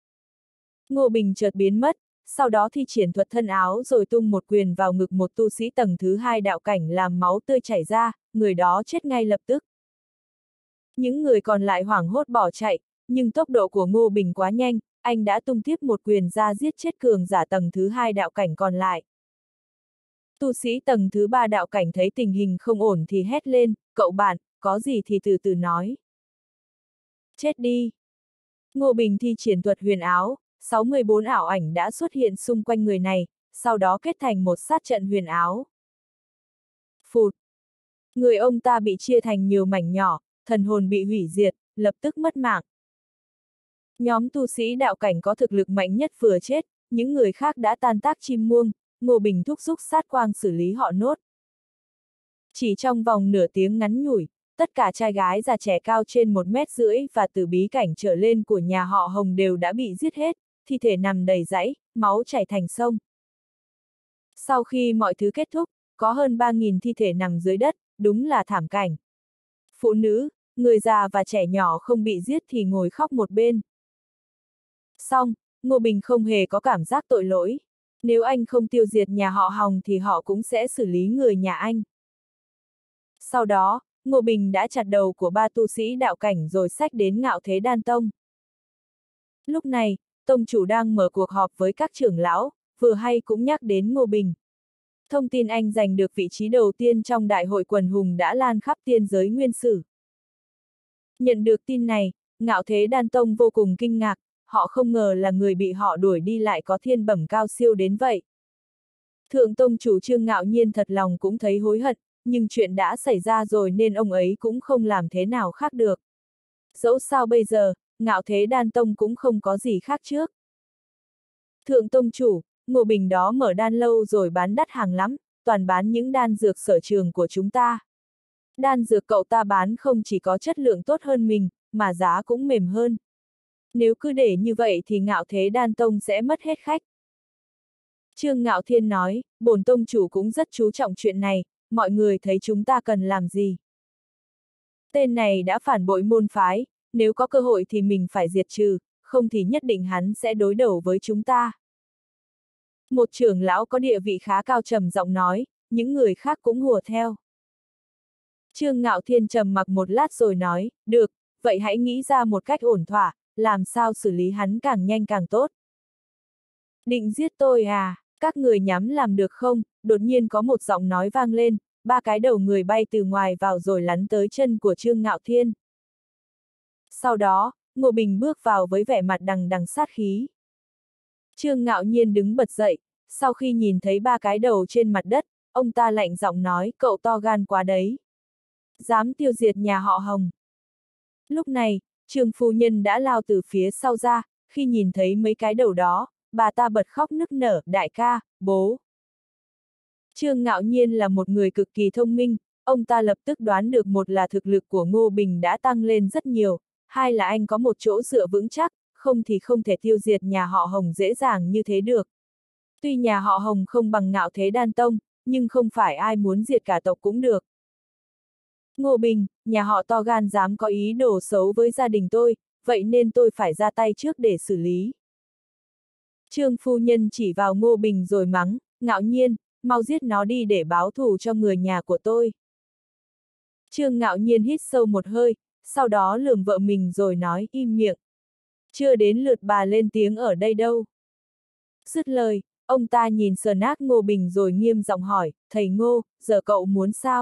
Ngô Bình chợt biến mất, sau đó thi triển thuật thân áo rồi tung một quyền vào ngực một tu sĩ tầng thứ hai đạo cảnh làm máu tươi chảy ra, người đó chết ngay lập tức. Những người còn lại hoảng hốt bỏ chạy, nhưng tốc độ của Ngô Bình quá nhanh, anh đã tung tiếp một quyền ra giết chết cường giả tầng thứ hai đạo cảnh còn lại. Tu sĩ tầng thứ ba đạo cảnh thấy tình hình không ổn thì hét lên, cậu bạn, có gì thì từ từ nói. Chết đi! Ngô Bình thi triển thuật huyền áo, sáu mươi bốn ảo ảnh đã xuất hiện xung quanh người này, sau đó kết thành một sát trận huyền áo. Phụt! Người ông ta bị chia thành nhiều mảnh nhỏ, thần hồn bị hủy diệt, lập tức mất mạng. Nhóm tu sĩ đạo cảnh có thực lực mạnh nhất vừa chết, những người khác đã tan tác chim muông, Ngô Bình thúc giục sát quang xử lý họ nốt. Chỉ trong vòng nửa tiếng ngắn ngủi, tất cả trai gái già trẻ cao trên một mét rưỡi và từ bí cảnh trở lên của nhà họ Hồng đều đã bị giết hết, thi thể nằm đầy dãy, máu chảy thành sông. Sau khi mọi thứ kết thúc, có hơn ba nghìn thi thể nằm dưới đất, đúng là thảm cảnh. Phụ nữ, người già và trẻ nhỏ không bị giết thì ngồi khóc một bên. Xong, Ngô Bình không hề có cảm giác tội lỗi. Nếu anh không tiêu diệt nhà họ Hồng thì họ cũng sẽ xử lý người nhà anh. Sau đó, Ngô Bình đã chặt đầu của ba tu sĩ đạo cảnh rồi xách đến Ngạo Thế Đan Tông. Lúc này, tông chủ đang mở cuộc họp với các trưởng lão, vừa hay cũng nhắc đến Ngô Bình. Thông tin anh giành được vị trí đầu tiên trong đại hội quần hùng đã lan khắp tiên giới nguyên sử. Nhận được tin này, Ngạo Thế Đan Tông vô cùng kinh ngạc, họ không ngờ là người bị họ đuổi đi lại có thiên bẩm cao siêu đến vậy. Thượng tông chủ Trương Ngạo Nhiên thật lòng cũng thấy hối hận, nhưng chuyện đã xảy ra rồi nên ông ấy cũng không làm thế nào khác được. Dẫu sao bây giờ, Ngạo Thế Đan Tông cũng không có gì khác trước. Thượng tông chủ, Ngô Bình đó mở đan lâu rồi bán đắt hàng lắm, toàn bán những đan dược sở trường của chúng ta. Đan dược cậu ta bán không chỉ có chất lượng tốt hơn mình, mà giá cũng mềm hơn. Nếu cứ để như vậy thì Ngạo Thế Đan Tông sẽ mất hết khách. Trương Ngạo Thiên nói, bổn tông chủ cũng rất chú trọng chuyện này, mọi người thấy chúng ta cần làm gì. Tên này đã phản bội môn phái, nếu có cơ hội thì mình phải diệt trừ, không thì nhất định hắn sẽ đối đầu với chúng ta. Một trưởng lão có địa vị khá cao trầm giọng nói, những người khác cũng hùa theo. Trương Ngạo Thiên trầm mặc một lát rồi nói, được, vậy hãy nghĩ ra một cách ổn thỏa, làm sao xử lý hắn càng nhanh càng tốt. Định giết tôi à, các người nhắm làm được không? Đột nhiên có một giọng nói vang lên, ba cái đầu người bay từ ngoài vào rồi lắn tới chân của Trương Ngạo Thiên. Sau đó, Ngô Bình bước vào với vẻ mặt đằng đằng sát khí. Trương Ngạo Nhiên đứng bật dậy, sau khi nhìn thấy ba cái đầu trên mặt đất, ông ta lạnh giọng nói, cậu to gan quá đấy. Dám tiêu diệt nhà họ Hồng. Lúc này, Trương phu nhân đã lao từ phía sau ra, khi nhìn thấy mấy cái đầu đó, bà ta bật khóc nức nở, đại ca, bố. Trương Ngạo Nhiên là một người cực kỳ thông minh, ông ta lập tức đoán được một là thực lực của Ngô Bình đã tăng lên rất nhiều, hai là anh có một chỗ dựa vững chắc, không thì không thể tiêu diệt nhà họ Hồng dễ dàng như thế được. Tuy nhà họ Hồng không bằng Ngạo Thế Đan Tông, nhưng không phải ai muốn diệt cả tộc cũng được. Ngô Bình, nhà họ to gan dám có ý đồ xấu với gia đình tôi, vậy nên tôi phải ra tay trước để xử lý. Trương phu nhân chỉ vào Ngô Bình rồi mắng, Ngạo Nhiên, mau giết nó đi để báo thù cho người nhà của tôi. Trương Ngạo Nhiên hít sâu một hơi, sau đó lườm vợ mình rồi nói im miệng. Chưa đến lượt bà lên tiếng ở đây đâu. Dứt lời, ông ta nhìn sờ nát Ngô Bình rồi nghiêm giọng hỏi, thầy Ngô, giờ cậu muốn sao?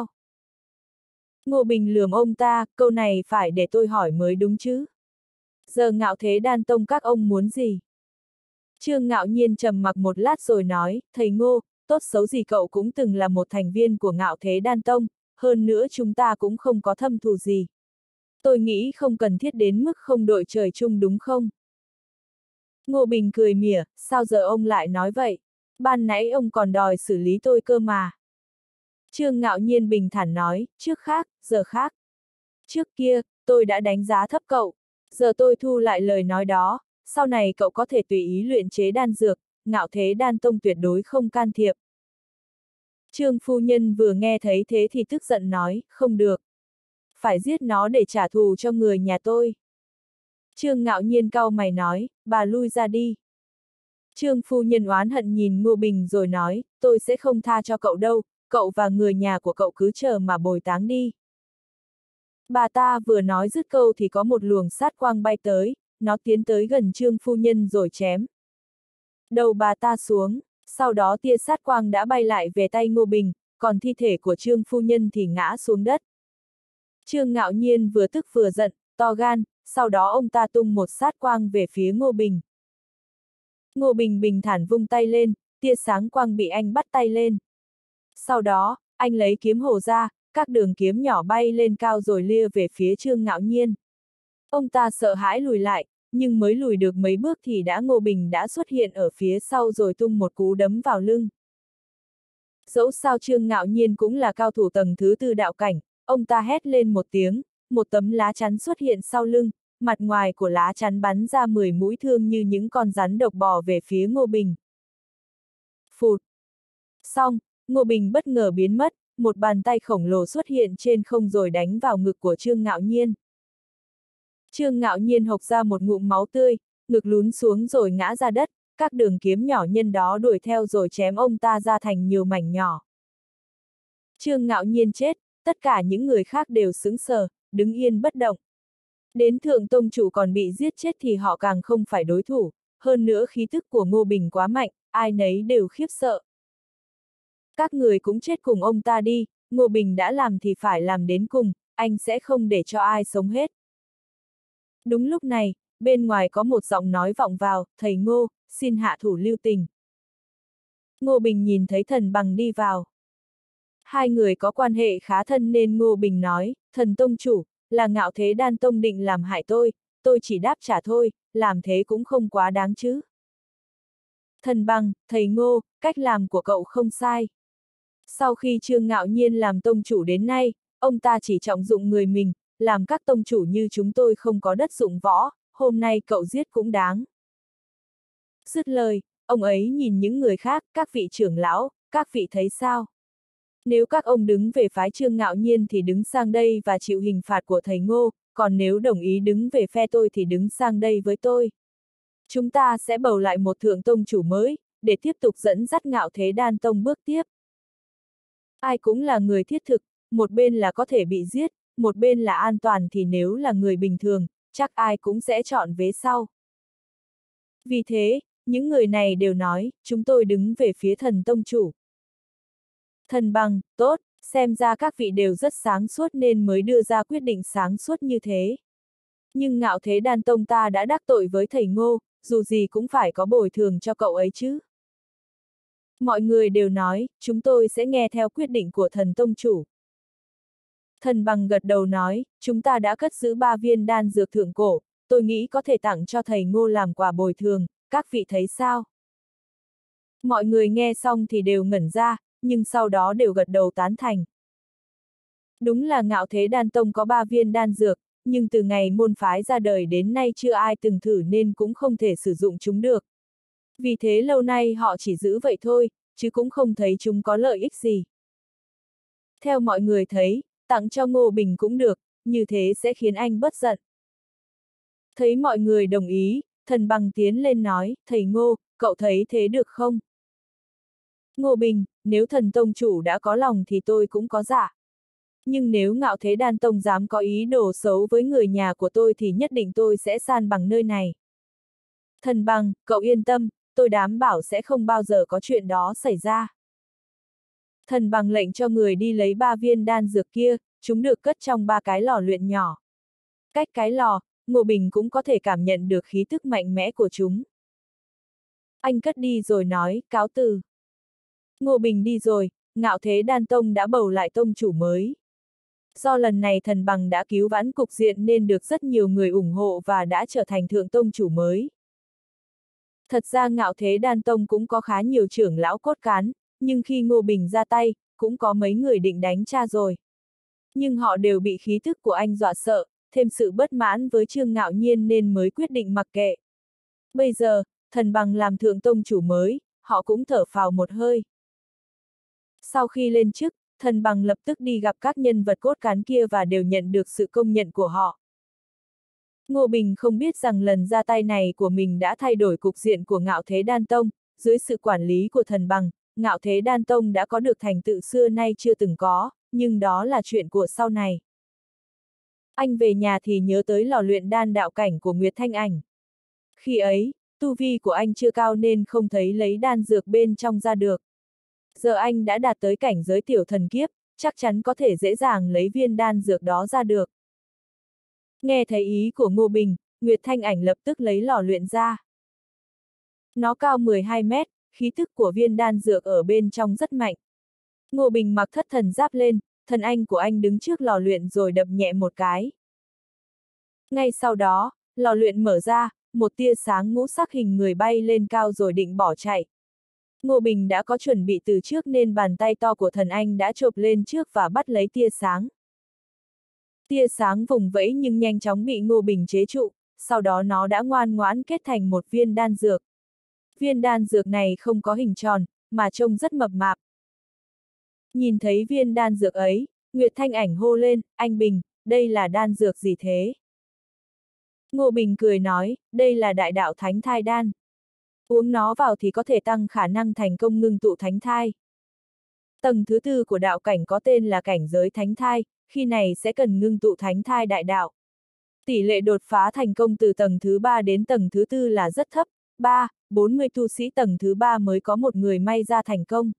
Ngô Bình lườm ông ta, câu này phải để tôi hỏi mới đúng chứ. Giờ Ngạo Thế Đan Tông các ông muốn gì? Trương Ngạo Nhiên trầm mặc một lát rồi nói, thầy Ngô, tốt xấu gì cậu cũng từng là một thành viên của Ngạo Thế Đan Tông, hơn nữa chúng ta cũng không có thâm thù gì. Tôi nghĩ không cần thiết đến mức không đội trời chung đúng không? Ngô Bình cười mỉa, sao giờ ông lại nói vậy? Ban nãy ông còn đòi xử lý tôi cơ mà. Trương Ngạo Nhiên bình thản nói, trước khác, giờ khác. Trước kia, tôi đã đánh giá thấp cậu. Giờ tôi thu lại lời nói đó, sau này cậu có thể tùy ý luyện chế đan dược, Ngạo Thế Đan Tông tuyệt đối không can thiệp. Trương phu nhân vừa nghe thấy thế thì tức giận nói, không được. Phải giết nó để trả thù cho người nhà tôi. Trương Ngạo Nhiên cau mày nói, bà lui ra đi. Trương phu nhân oán hận nhìn Ngô Bình rồi nói, tôi sẽ không tha cho cậu đâu, cậu và người nhà của cậu cứ chờ mà bồi táng đi. Bà ta vừa nói dứt câu thì có một luồng sát quang bay tới, nó tiến tới gần Trương phu nhân rồi chém. Đầu bà ta xuống, sau đó tia sát quang đã bay lại về tay Ngô Bình, còn thi thể của Trương phu nhân thì ngã xuống đất. Trương Ngạo Nhiên vừa tức vừa giận, to gan, sau đó ông ta tung một sát quang về phía Ngô Bình. Ngô Bình bình thản vung tay lên, tia sáng quang bị anh bắt tay lên. Sau đó, anh lấy kiếm hổ ra, các đường kiếm nhỏ bay lên cao rồi lia về phía Trương Ngạo Nhiên. Ông ta sợ hãi lùi lại, nhưng mới lùi được mấy bước thì đã Ngô Bình đã xuất hiện ở phía sau rồi tung một cú đấm vào lưng. Dẫu sao Trương Ngạo Nhiên cũng là cao thủ tầng thứ tư đạo cảnh, ông ta hét lên một tiếng, một tấm lá chắn xuất hiện sau lưng, mặt ngoài của lá chắn bắn ra mười mũi thương như những con rắn độc bò về phía Ngô Bình. Phụt! Xong, Ngô Bình bất ngờ biến mất, một bàn tay khổng lồ xuất hiện trên không rồi đánh vào ngực của Trương Ngạo Nhiên. Trương Ngạo Nhiên hộc ra một ngụm máu tươi, ngực lún xuống rồi ngã ra đất, các đường kiếm nhỏ nhân đó đuổi theo rồi chém ông ta ra thành nhiều mảnh nhỏ. Trương Ngạo Nhiên chết, tất cả những người khác đều sững sờ, đứng yên bất động. Đến Thượng Tông Chủ còn bị giết chết thì họ càng không phải đối thủ, hơn nữa khí tức của Ngô Bình quá mạnh, ai nấy đều khiếp sợ. Các người cũng chết cùng ông ta đi, Ngô Bình đã làm thì phải làm đến cùng, anh sẽ không để cho ai sống hết. Đúng lúc này, bên ngoài có một giọng nói vọng vào, thầy Ngô, xin hạ thủ lưu tình. Ngô Bình nhìn thấy Thần Bằng đi vào. Hai người có quan hệ khá thân nên Ngô Bình nói, Thần Tông Chủ, là Ngạo Thế Đan Tông định làm hại tôi, tôi chỉ đáp trả thôi, làm thế cũng không quá đáng chứ. Thần Bằng, thầy Ngô, cách làm của cậu không sai. Sau khi Trương Ngạo Nhiên làm tông chủ đến nay, ông ta chỉ trọng dụng người mình, làm các tông chủ như chúng tôi không có đất dụng võ, hôm nay cậu giết cũng đáng. Dứt lời, ông ấy nhìn những người khác, các vị trưởng lão, các vị thấy sao? Nếu các ông đứng về phái Trương Ngạo Nhiên thì đứng sang đây và chịu hình phạt của thầy Ngô, còn nếu đồng ý đứng về phe tôi thì đứng sang đây với tôi. Chúng ta sẽ bầu lại một thượng tông chủ mới, để tiếp tục dẫn dắt Ngạo Thế Đan Tông bước tiếp. Ai cũng là người thiết thực, một bên là có thể bị giết, một bên là an toàn thì nếu là người bình thường, chắc ai cũng sẽ chọn vế sau. Vì thế, những người này đều nói, chúng tôi đứng về phía Thần Tông Chủ. Thần Bằng, tốt, xem ra các vị đều rất sáng suốt nên mới đưa ra quyết định sáng suốt như thế. Nhưng Ngạo Thế Đan Tông ta đã đắc tội với thầy Ngô, dù gì cũng phải có bồi thường cho cậu ấy chứ. Mọi người đều nói, chúng tôi sẽ nghe theo quyết định của Thần Tông Chủ. Thần Bằng gật đầu nói, chúng ta đã cất giữ ba viên đan dược thượng cổ, tôi nghĩ có thể tặng cho thầy Ngô làm quà bồi thường, các vị thấy sao? Mọi người nghe xong thì đều ngẩn ra, nhưng sau đó đều gật đầu tán thành. Đúng là Ngạo Thế Đan Tông có ba viên đan dược, nhưng từ ngày môn phái ra đời đến nay chưa ai từng thử nên cũng không thể sử dụng chúng được. Vì thế lâu nay họ chỉ giữ vậy thôi, chứ cũng không thấy chúng có lợi ích gì. Theo mọi người thấy, tặng cho Ngô Bình cũng được, như thế sẽ khiến anh bớt giận. Thấy mọi người đồng ý, Thần Bằng tiến lên nói, thầy Ngô, cậu thấy thế được không? Ngô Bình, nếu Thần Tông chủ đã có lòng thì tôi cũng có dạ. Nhưng nếu Ngạo Thế Đan Tông dám có ý đồ xấu với người nhà của tôi thì nhất định tôi sẽ san bằng nơi này. Thần Bằng, cậu yên tâm, tôi đảm bảo sẽ không bao giờ có chuyện đó xảy ra. Thần Bằng lệnh cho người đi lấy ba viên đan dược kia, chúng được cất trong ba cái lò luyện nhỏ. Cách cái lò, Ngô Bình cũng có thể cảm nhận được khí tức mạnh mẽ của chúng. Anh cất đi rồi nói, cáo từ. Ngô Bình đi rồi, Ngạo Thế Đan Tông đã bầu lại tông chủ mới. Do lần này Thần Bằng đã cứu vãn cục diện nên được rất nhiều người ủng hộ và đã trở thành thượng tông chủ mới. Thật ra Ngạo Thế Đan Tông cũng có khá nhiều trưởng lão cốt cán, nhưng khi Ngô Bình ra tay, cũng có mấy người định đánh cha rồi. Nhưng họ đều bị khí thức của anh dọa sợ, thêm sự bất mãn với Trương Ngạo Nhiên nên mới quyết định mặc kệ. Bây giờ, Thần Bằng làm thượng tông chủ mới, họ cũng thở phào một hơi. Sau khi lên chức, Thần Bằng lập tức đi gặp các nhân vật cốt cán kia và đều nhận được sự công nhận của họ. Ngô Bình không biết rằng lần ra tay này của mình đã thay đổi cục diện của Ngạo Thế Đan Tông, dưới sự quản lý của Thần Bằng, Ngạo Thế Đan Tông đã có được thành tựu xưa nay chưa từng có, nhưng đó là chuyện của sau này. Anh về nhà thì nhớ tới lò luyện đan đạo cảnh của Nguyệt Thanh Ảnh. Khi ấy, tu vi của anh chưa cao nên không thấy lấy đan dược bên trong ra được. Giờ anh đã đạt tới cảnh giới tiểu thần kiếp, chắc chắn có thể dễ dàng lấy viên đan dược đó ra được. Nghe thấy ý của Ngô Bình, Nguyệt Thanh Ảnh lập tức lấy lò luyện ra. Nó cao mười hai mét, khí thức của viên đan dược ở bên trong rất mạnh. Ngô Bình mặc thất thần giáp lên, thần anh của anh đứng trước lò luyện rồi đập nhẹ một cái. Ngay sau đó, lò luyện mở ra, một tia sáng ngũ sắc hình người bay lên cao rồi định bỏ chạy. Ngô Bình đã có chuẩn bị từ trước nên bàn tay to của thần anh đã chộp lên trước và bắt lấy tia sáng. Tia sáng vùng vẫy nhưng nhanh chóng bị Ngô Bình chế trụ, sau đó nó đã ngoan ngoãn kết thành một viên đan dược. Viên đan dược này không có hình tròn, mà trông rất mập mạp. Nhìn thấy viên đan dược ấy, Nguyệt Thanh Ảnh hô lên, anh Bình, đây là đan dược gì thế? Ngô Bình cười nói, đây là đại đạo thánh thai đan. Uống nó vào thì có thể tăng khả năng thành công ngưng tụ thánh thai. Tầng thứ tư của đạo cảnh có tên là cảnh giới thánh thai, khi này sẽ cần ngưng tụ thánh thai đại đạo. Tỷ lệ đột phá thành công từ tầng thứ ba đến tầng thứ tư là rất thấp, ba, bốn mươi tu sĩ tầng thứ ba mới có một người may ra thành công.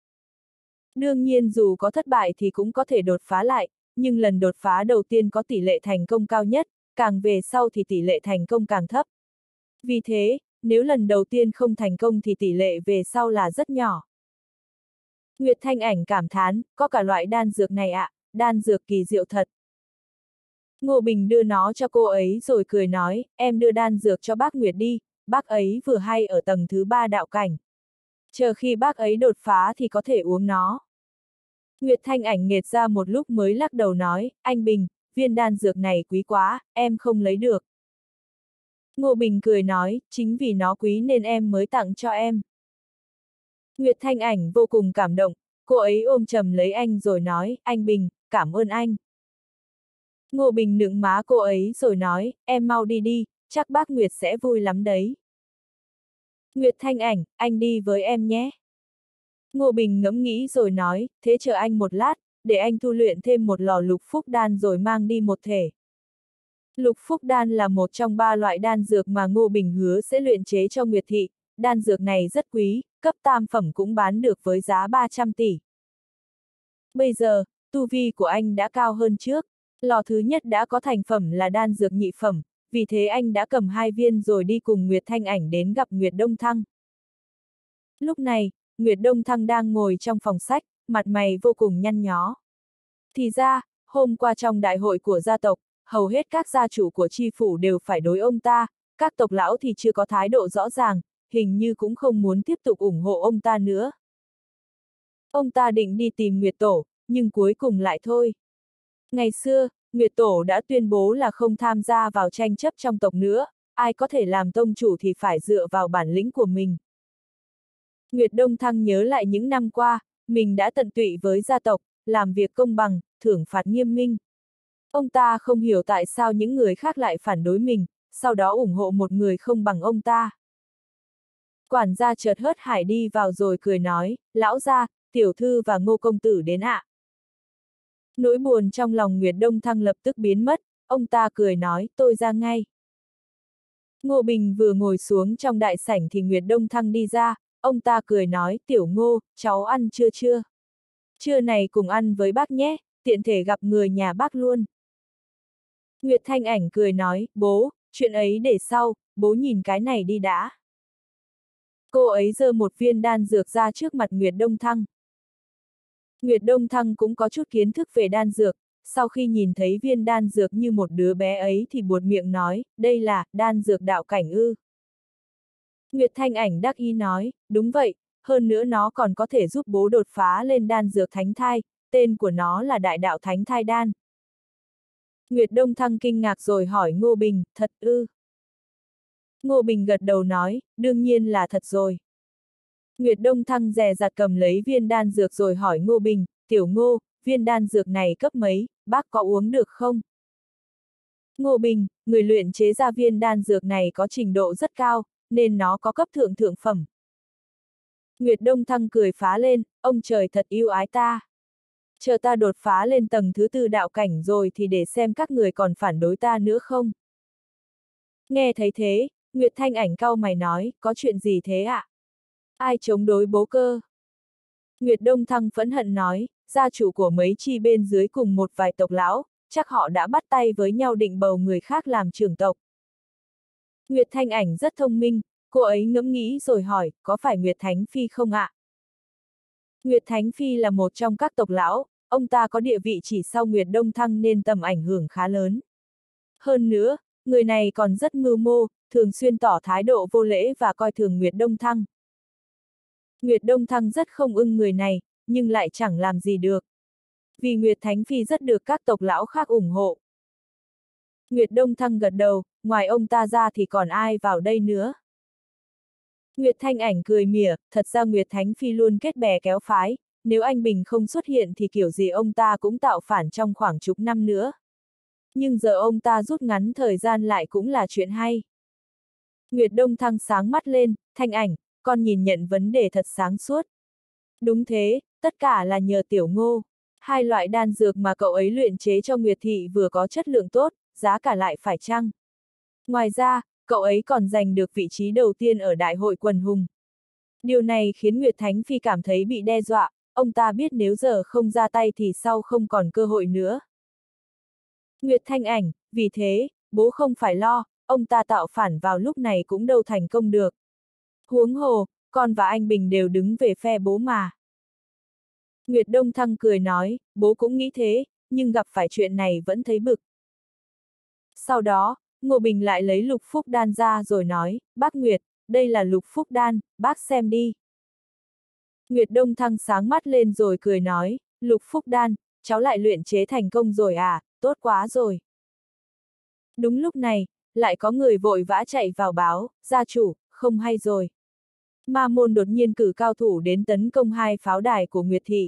Đương nhiên dù có thất bại thì cũng có thể đột phá lại, nhưng lần đột phá đầu tiên có tỷ lệ thành công cao nhất, càng về sau thì tỷ lệ thành công càng thấp. Vì thế, nếu lần đầu tiên không thành công thì tỷ lệ về sau là rất nhỏ. Nguyệt Thanh Ảnh cảm thán, có cả loại đan dược này ạ, à, đan dược kỳ diệu thật. Ngô Bình đưa nó cho cô ấy rồi cười nói, em đưa đan dược cho bác Nguyệt đi, bác ấy vừa hay ở tầng thứ ba đạo cảnh. Chờ khi bác ấy đột phá thì có thể uống nó. Nguyệt Thanh Ảnh nghệt ra một lúc mới lắc đầu nói, anh Bình, viên đan dược này quý quá, em không lấy được. Ngô Bình cười nói, chính vì nó quý nên em mới tặng cho em. Nguyệt Thanh Ảnh vô cùng cảm động, cô ấy ôm chầm lấy anh rồi nói, anh Bình, cảm ơn anh. Ngô Bình nựng má cô ấy rồi nói, em mau đi đi, chắc bác Nguyệt sẽ vui lắm đấy. Nguyệt Thanh Ảnh, anh đi với em nhé. Ngô Bình ngẫm nghĩ rồi nói, thế chờ anh một lát, để anh tu luyện thêm một lò lục phúc đan rồi mang đi một thể. Lục phúc đan là một trong ba loại đan dược mà Ngô Bình hứa sẽ luyện chế cho Nguyệt Thị, đan dược này rất quý, cấp tam phẩm cũng bán được với giá ba trăm tỷ. Bây giờ, tu vi của anh đã cao hơn trước, lò thứ nhất đã có thành phẩm là đan dược nhị phẩm, vì thế anh đã cầm hai viên rồi đi cùng Nguyệt Thanh Ảnh đến gặp Nguyệt Đông Thăng. Lúc này, Nguyệt Đông Thăng đang ngồi trong phòng sách, mặt mày vô cùng nhăn nhó. Thì ra, hôm qua trong đại hội của gia tộc, hầu hết các gia chủ của chi phủ đều phải đối ông ta, các tộc lão thì chưa có thái độ rõ ràng, hình như cũng không muốn tiếp tục ủng hộ ông ta nữa. Ông ta định đi tìm Nguyệt Tổ, nhưng cuối cùng lại thôi. Ngày xưa, Nguyệt Tổ đã tuyên bố là không tham gia vào tranh chấp trong tộc nữa, ai có thể làm tông chủ thì phải dựa vào bản lĩnh của mình. Nguyệt Đông Thăng nhớ lại những năm qua, mình đã tận tụy với gia tộc, làm việc công bằng, thưởng phạt nghiêm minh. Ông ta không hiểu tại sao những người khác lại phản đối mình, sau đó ủng hộ một người không bằng ông ta. Quản gia chợt hớt hải đi vào rồi cười nói, lão gia, tiểu thư và Ngô công tử đến ạ. Nỗi buồn trong lòng Nguyệt Đông Thăng lập tức biến mất, ông ta cười nói, tôi ra ngay. Ngô Bình vừa ngồi xuống trong đại sảnh thì Nguyệt Đông Thăng đi ra, ông ta cười nói, tiểu Ngô, cháu ăn chưa chưa? Trưa này cùng ăn với bác nhé, tiện thể gặp người nhà bác luôn. Nguyệt Thanh Ảnh cười nói, bố, chuyện ấy để sau, bố nhìn cái này đi đã. Cô ấy giơ một viên đan dược ra trước mặt Nguyệt Đông Thăng. Nguyệt Đông Thăng cũng có chút kiến thức về đan dược, sau khi nhìn thấy viên đan dược như một đứa bé ấy thì buột miệng nói, đây là đan dược đạo cảnh ư. Nguyệt Thanh Ảnh đắc ý nói, đúng vậy, hơn nữa nó còn có thể giúp bố đột phá lên đan dược thánh thai, tên của nó là đại đạo thánh thai đan. Nguyệt Đông Thăng kinh ngạc rồi hỏi Ngô Bình, thật ư? Ngô Bình gật đầu nói, đương nhiên là thật rồi. Nguyệt Đông Thăng dè dặt cầm lấy viên đan dược rồi hỏi Ngô Bình, tiểu Ngô, viên đan dược này cấp mấy, bác có uống được không? Ngô Bình, người luyện chế ra viên đan dược này có trình độ rất cao, nên nó có cấp thượng thượng phẩm. Nguyệt Đông Thăng cười phá lên, ông trời thật yêu ái ta. Chờ ta đột phá lên tầng thứ tư đạo cảnh rồi thì để xem các người còn phản đối ta nữa không. Nghe thấy thế, Nguyệt Thanh Ảnh cau mày nói, có chuyện gì thế ạ? À? Ai chống đối bố cơ? Nguyệt Đông Thăng phẫn hận nói, gia chủ của mấy chi bên dưới cùng một vài tộc lão, chắc họ đã bắt tay với nhau định bầu người khác làm trưởng tộc. Nguyệt Thanh Ảnh rất thông minh, cô ấy ngẫm nghĩ rồi hỏi, có phải Nguyệt Thánh Phi không ạ? À? Nguyệt Thánh Phi là một trong các tộc lão, ông ta có địa vị chỉ sau Nguyệt Đông Thăng nên tầm ảnh hưởng khá lớn. Hơn nữa, người này còn rất mưu mô, thường xuyên tỏ thái độ vô lễ và coi thường Nguyệt Đông Thăng. Nguyệt Đông Thăng rất không ưng người này, nhưng lại chẳng làm gì được. Vì Nguyệt Thánh Phi rất được các tộc lão khác ủng hộ. Nguyệt Đông Thăng gật đầu, ngoài ông ta ra thì còn ai vào đây nữa. Nguyệt Thanh Ảnh cười mỉa, thật ra Nguyệt Thánh Phi luôn kết bè kéo phái, nếu anh Bình không xuất hiện thì kiểu gì ông ta cũng tạo phản trong khoảng chục năm nữa. Nhưng giờ ông ta rút ngắn thời gian lại cũng là chuyện hay. Nguyệt Đông Thăng sáng mắt lên, Thanh Ảnh, con nhìn nhận vấn đề thật sáng suốt. Đúng thế, tất cả là nhờ tiểu Ngô. Hai loại đan dược mà cậu ấy luyện chế cho Nguyệt Thị vừa có chất lượng tốt, giá cả lại phải chăng. Ngoài ra, cậu ấy còn giành được vị trí đầu tiên ở Đại hội Quần Hùng. Điều này khiến Nguyệt Thánh Phi cảm thấy bị đe dọa, ông ta biết nếu giờ không ra tay thì sau không còn cơ hội nữa. Nguyệt Thanh Ảnh, vì thế, bố không phải lo, ông ta tạo phản vào lúc này cũng đâu thành công được. Huống hồ, con và anh Bình đều đứng về phe bố mà. Nguyệt Đông Thăng cười nói, bố cũng nghĩ thế, nhưng gặp phải chuyện này vẫn thấy bực. Sau đó, Ngô Bình lại lấy lục phúc đan ra rồi nói, bác Nguyệt, đây là lục phúc đan, bác xem đi. Nguyệt Đông Thăng sáng mắt lên rồi cười nói, lục phúc đan, cháu lại luyện chế thành công rồi à, tốt quá rồi. Đúng lúc này, lại có người vội vã chạy vào báo, gia chủ, không hay rồi. Ma môn đột nhiên cử cao thủ đến tấn công hai pháo đài của Nguyệt Thị.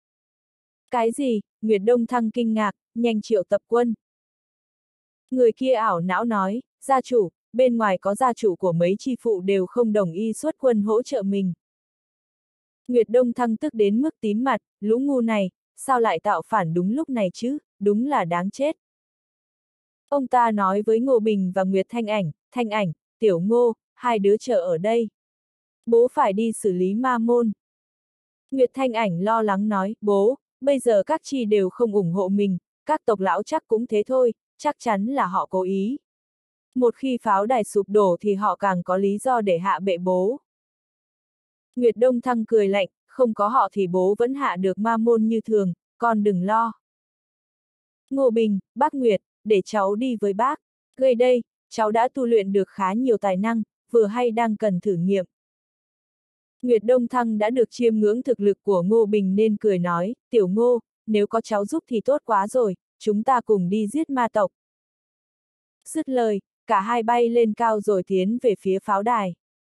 Cái gì? Nguyệt Đông Thăng kinh ngạc, nhanh triệu tập quân. Người kia ảo não nói, gia chủ, bên ngoài có gia chủ của mấy chi phụ đều không đồng ý xuất quân hỗ trợ mình. Nguyệt Đông Thăng tức đến mức tím mặt, lũ ngu này, sao lại tạo phản đúng lúc này chứ, đúng là đáng chết. Ông ta nói với Ngô Bình và Nguyệt Thanh Ảnh, Thanh Ảnh, Tiểu Ngô, hai đứa chờ ở đây. Bố phải đi xử lý ma môn. Nguyệt Thanh Ảnh lo lắng nói, bố, bây giờ các chi đều không ủng hộ mình, các tộc lão chắc cũng thế thôi, chắc chắn là họ cố ý. Một khi pháo đài sụp đổ thì họ càng có lý do để hạ bệ bố. Nguyệt Đông Thăng cười lạnh, không có họ thì bố vẫn hạ được ma môn như thường, con đừng lo. Ngô Bình, bác Nguyệt, để cháu đi với bác. Gây đây, cháu đã tu luyện được khá nhiều tài năng, vừa hay đang cần thử nghiệm. Nguyệt Đông Thăng đã được chiêm ngưỡng thực lực của Ngô Bình nên cười nói, tiểu Ngô, nếu có cháu giúp thì tốt quá rồi, chúng ta cùng đi giết ma tộc. Dứt lời, cả hai bay lên cao rồi tiến về phía pháo đài.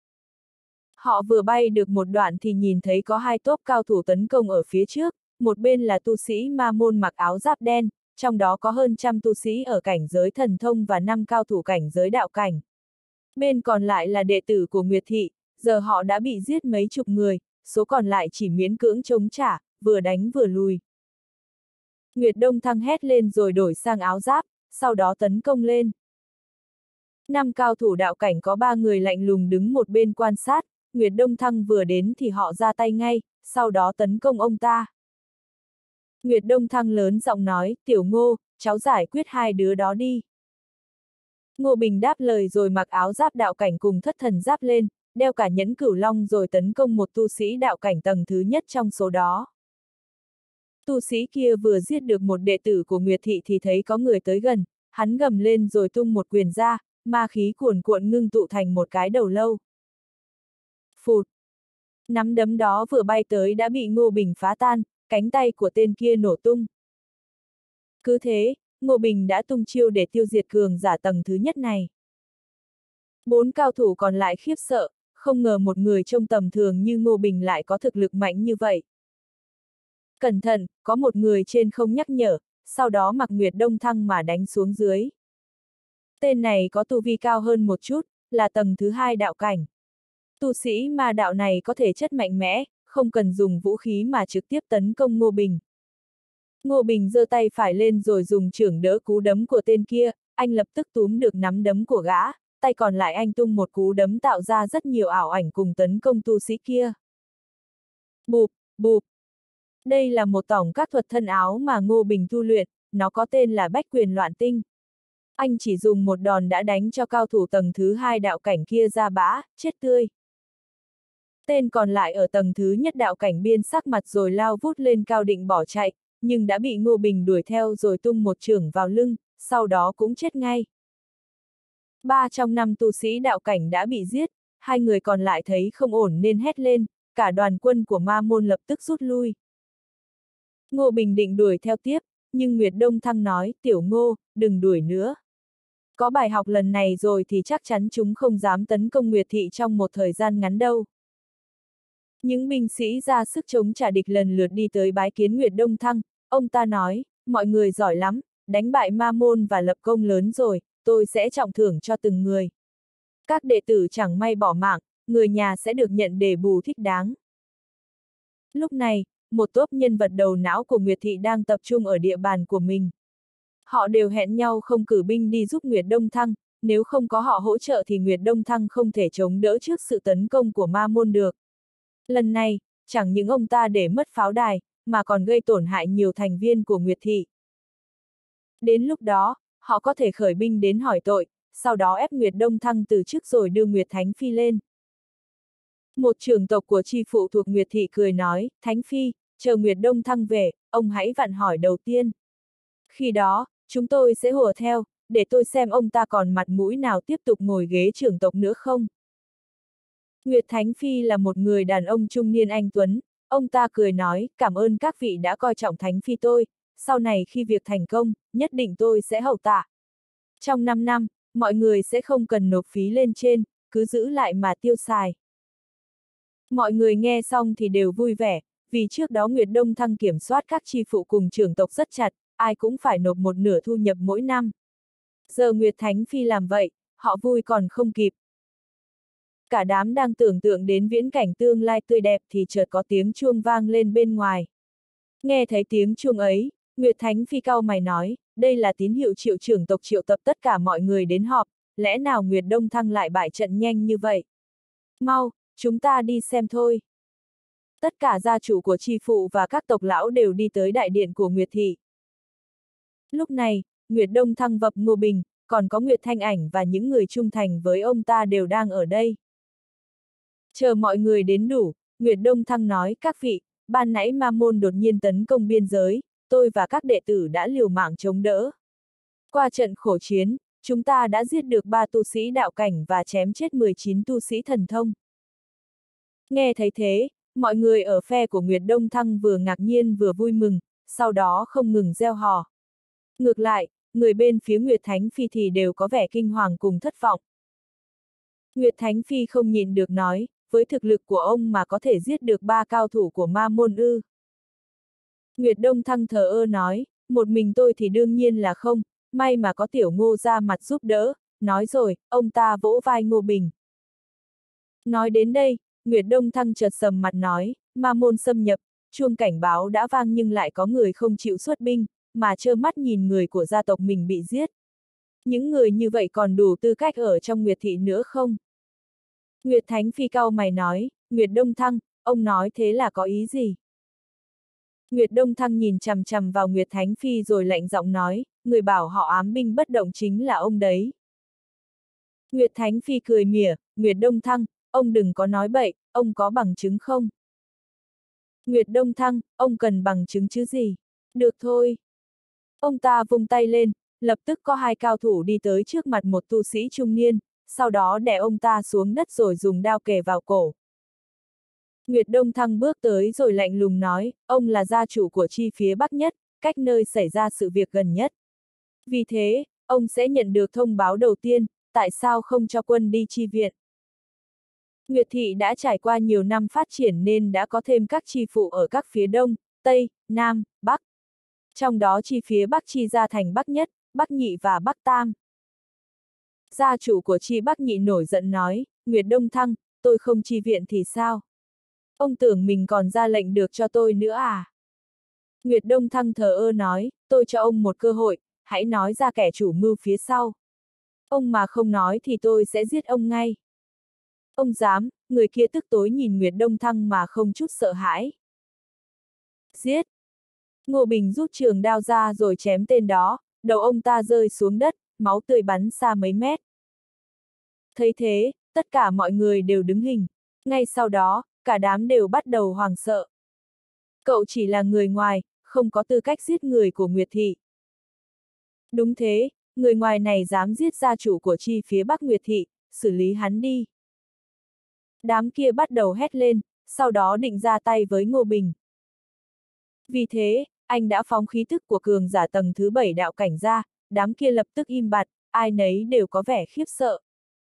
Họ vừa bay được một đoạn thì nhìn thấy có hai tốp cao thủ tấn công ở phía trước, một bên là tu sĩ ma môn mặc áo giáp đen, trong đó có hơn trăm tu sĩ ở cảnh giới thần thông và năm cao thủ cảnh giới đạo cảnh. Bên còn lại là đệ tử của Nguyệt Thị, giờ họ đã bị giết mấy chục người, số còn lại chỉ miễn cưỡng chống trả, vừa đánh vừa lùi. Nguyệt Đông Thăng hét lên rồi đổi sang áo giáp, sau đó tấn công lên. Năm cao thủ đạo cảnh có ba người lạnh lùng đứng một bên quan sát, Nguyệt Đông Thăng vừa đến thì họ ra tay ngay, sau đó tấn công ông ta. Nguyệt Đông Thăng lớn giọng nói, tiểu Ngô, cháu giải quyết hai đứa đó đi. Ngô Bình đáp lời rồi mặc áo giáp đạo cảnh cùng thất thần giáp lên, đeo cả nhẫn cửu long rồi tấn công một tu sĩ đạo cảnh tầng thứ nhất trong số đó. Tu sĩ kia vừa giết được một đệ tử của Nguyệt Thị thì thấy có người tới gần, hắn gầm lên rồi tung một quyền ra, ma khí cuồn cuộn ngưng tụ thành một cái đầu lâu. Phụt! Nắm đấm đó vừa bay tới đã bị Ngô Bình phá tan, cánh tay của tên kia nổ tung. Cứ thế, Ngô Bình đã tung chiêu để tiêu diệt cường giả tầng thứ nhất này. Bốn cao thủ còn lại khiếp sợ, không ngờ một người trông tầm thường như Ngô Bình lại có thực lực mạnh như vậy. Cẩn thận, có một người trên không nhắc nhở, sau đó mặc Nguyệt Đông Thăng mà đánh xuống dưới. Tên này có tu vi cao hơn một chút, là tầng thứ hai đạo cảnh. Tu sĩ ma đạo này có thể chất mạnh mẽ, không cần dùng vũ khí mà trực tiếp tấn công Ngô Bình. Ngô Bình giơ tay phải lên rồi dùng chưởng đỡ cú đấm của tên kia, anh lập tức túm được nắm đấm của gã, tay còn lại anh tung một cú đấm tạo ra rất nhiều ảo ảnh cùng tấn công tu sĩ kia. Bụp, bụp. Đây là một tổng các thuật thân áo mà Ngô Bình tu luyện, nó có tên là Bách Quyền Loạn Tinh. Anh chỉ dùng một đòn đã đánh cho cao thủ tầng thứ hai đạo cảnh kia ra bã, chết tươi. Tên còn lại ở tầng thứ nhất đạo cảnh biên sắc mặt rồi lao vút lên cao định bỏ chạy, nhưng đã bị Ngô Bình đuổi theo rồi tung một chưởng vào lưng, sau đó cũng chết ngay. Ba trong năm tu sĩ đạo cảnh đã bị giết, hai người còn lại thấy không ổn nên hét lên, cả đoàn quân của ma môn lập tức rút lui. Ngô Bình định đuổi theo tiếp, nhưng Nguyệt Đông Thăng nói, tiểu Ngô, đừng đuổi nữa. Có bài học lần này rồi thì chắc chắn chúng không dám tấn công Nguyệt Thị trong một thời gian ngắn đâu. Những binh sĩ ra sức chống trả địch lần lượt đi tới bái kiến Nguyệt Đông Thăng, ông ta nói, mọi người giỏi lắm, đánh bại ma môn và lập công lớn rồi, tôi sẽ trọng thưởng cho từng người. Các đệ tử chẳng may bỏ mạng, người nhà sẽ được nhận đền bù thích đáng. Lúc này, một tốp nhân vật đầu não của Nguyệt Thị đang tập trung ở địa bàn của mình. Họ đều hẹn nhau không cử binh đi giúp Nguyệt Đông Thăng, nếu không có họ hỗ trợ thì Nguyệt Đông Thăng không thể chống đỡ trước sự tấn công của ma môn được. Lần này, chẳng những ông ta để mất pháo đài, mà còn gây tổn hại nhiều thành viên của Nguyệt Thị. Đến lúc đó, họ có thể khởi binh đến hỏi tội, sau đó ép Nguyệt Đông Thăng từ chức rồi đưa Nguyệt Thánh Phi lên. Một trưởng tộc của chi phụ thuộc Nguyệt Thị cười nói, Thánh Phi, chờ Nguyệt Đông Thăng về, ông hãy vặn hỏi đầu tiên. Khi đó, chúng tôi sẽ hùa theo, để tôi xem ông ta còn mặt mũi nào tiếp tục ngồi ghế trưởng tộc nữa không. Nguyệt Thánh Phi là một người đàn ông trung niên anh tuấn, ông ta cười nói, cảm ơn các vị đã coi trọng Thánh Phi tôi, sau này khi việc thành công, nhất định tôi sẽ hậu tạ. Trong năm năm, mọi người sẽ không cần nộp phí lên trên, cứ giữ lại mà tiêu xài. Mọi người nghe xong thì đều vui vẻ, vì trước đó Nguyệt Đông Thăng kiểm soát các chi phụ cùng trưởng tộc rất chặt, ai cũng phải nộp một nửa thu nhập mỗi năm. Giờ Nguyệt Thánh Phi làm vậy, họ vui còn không kịp. Cả đám đang tưởng tượng đến viễn cảnh tương lai tươi đẹp thì chợt có tiếng chuông vang lên bên ngoài. Nghe thấy tiếng chuông ấy, Nguyệt Thánh Phi cau mày nói, đây là tín hiệu triệu trưởng tộc triệu tập tất cả mọi người đến họp, lẽ nào Nguyệt Đông Thăng lại bại trận nhanh như vậy? Mau, chúng ta đi xem thôi. Tất cả gia chủ của chi phụ và các tộc lão đều đi tới đại điện của Nguyệt Thị. Lúc này, Nguyệt Đông Thăng vập Ngô Bình, còn có Nguyệt Thanh Ảnh và những người trung thành với ông ta đều đang ở đây. Chờ mọi người đến đủ, Nguyệt Đông Thăng nói, các vị, ban nãy ma môn đột nhiên tấn công biên giới, tôi và các đệ tử đã liều mạng chống đỡ. Qua trận khổ chiến, chúng ta đã giết được ba tu sĩ đạo cảnh và chém chết mười chín tu sĩ thần thông. Nghe thấy thế, mọi người ở phe của Nguyệt Đông Thăng vừa ngạc nhiên vừa vui mừng, sau đó không ngừng reo hò. Ngược lại, người bên phía Nguyệt Thánh Phi thì đều có vẻ kinh hoàng cùng thất vọng. Nguyệt Thánh Phi không nhịn được nói, với thực lực của ông mà có thể giết được ba cao thủ của ma môn ư. Nguyệt Đông Thăng thờ ơ nói, một mình tôi thì đương nhiên là không, may mà có tiểu Ngô ra mặt giúp đỡ, nói rồi, ông ta vỗ vai Ngô Bình. Nói đến đây, Nguyệt Đông Thăng chợt sầm mặt nói, ma môn xâm nhập, chuông cảnh báo đã vang nhưng lại có người không chịu xuất binh, mà trơ mắt nhìn người của gia tộc mình bị giết. Những người như vậy còn đủ tư cách ở trong Nguyệt thị nữa không? Nguyệt Thánh Phi cau mày nói, Nguyệt Đông Thăng, ông nói thế là có ý gì? Nguyệt Đông Thăng nhìn chằm chằm vào Nguyệt Thánh Phi rồi lạnh giọng nói, người bảo họ ám binh bất động chính là ông đấy. Nguyệt Thánh Phi cười mỉa, Nguyệt Đông Thăng, ông đừng có nói bậy, ông có bằng chứng không? Nguyệt Đông Thăng, ông cần bằng chứng chứ gì? Được thôi. Ông ta vung tay lên, lập tức có hai cao thủ đi tới trước mặt một tu sĩ trung niên, sau đó đè ông ta xuống đất rồi dùng đao kề vào cổ. Nguyệt Đông Thăng bước tới rồi lạnh lùng nói, ông là gia chủ của chi phía Bắc nhất, cách nơi xảy ra sự việc gần nhất. Vì thế, ông sẽ nhận được thông báo đầu tiên, tại sao không cho quân đi chi viện? Nguyệt thị đã trải qua nhiều năm phát triển nên đã có thêm các chi phụ ở các phía Đông, Tây, Nam, Bắc. Trong đó chi phía Bắc chi ra thành Bắc Nhất, Bắc Nhị và Bắc Tam. Gia chủ của chi Bắc Nhị nổi giận nói, Nguyệt Đông Thăng, tôi không chi viện thì sao? Ông tưởng mình còn ra lệnh được cho tôi nữa à? Nguyệt Đông Thăng thờ ơ nói, tôi cho ông một cơ hội, hãy nói ra kẻ chủ mưu phía sau. Ông mà không nói thì tôi sẽ giết ông ngay. Ông dám, người kia tức tối nhìn Nguyệt Đông Thăng mà không chút sợ hãi. Giết! Ngô Bình rút trường đao ra rồi chém tên đó, đầu ông ta rơi xuống đất, máu tươi bắn xa mấy mét. Thấy thế, tất cả mọi người đều đứng hình. Ngay sau đó, cả đám đều bắt đầu hoảng sợ. Cậu chỉ là người ngoài, không có tư cách giết người của Nguyệt thị. Đúng thế, người ngoài này dám giết gia chủ của chi phía Bắc Nguyệt thị, xử lý hắn đi. Đám kia bắt đầu hét lên, sau đó định ra tay với Ngô Bình. Vì thế, anh đã phóng khí tức của cường giả tầng thứ bảy đạo cảnh ra, đám kia lập tức im bặt, ai nấy đều có vẻ khiếp sợ.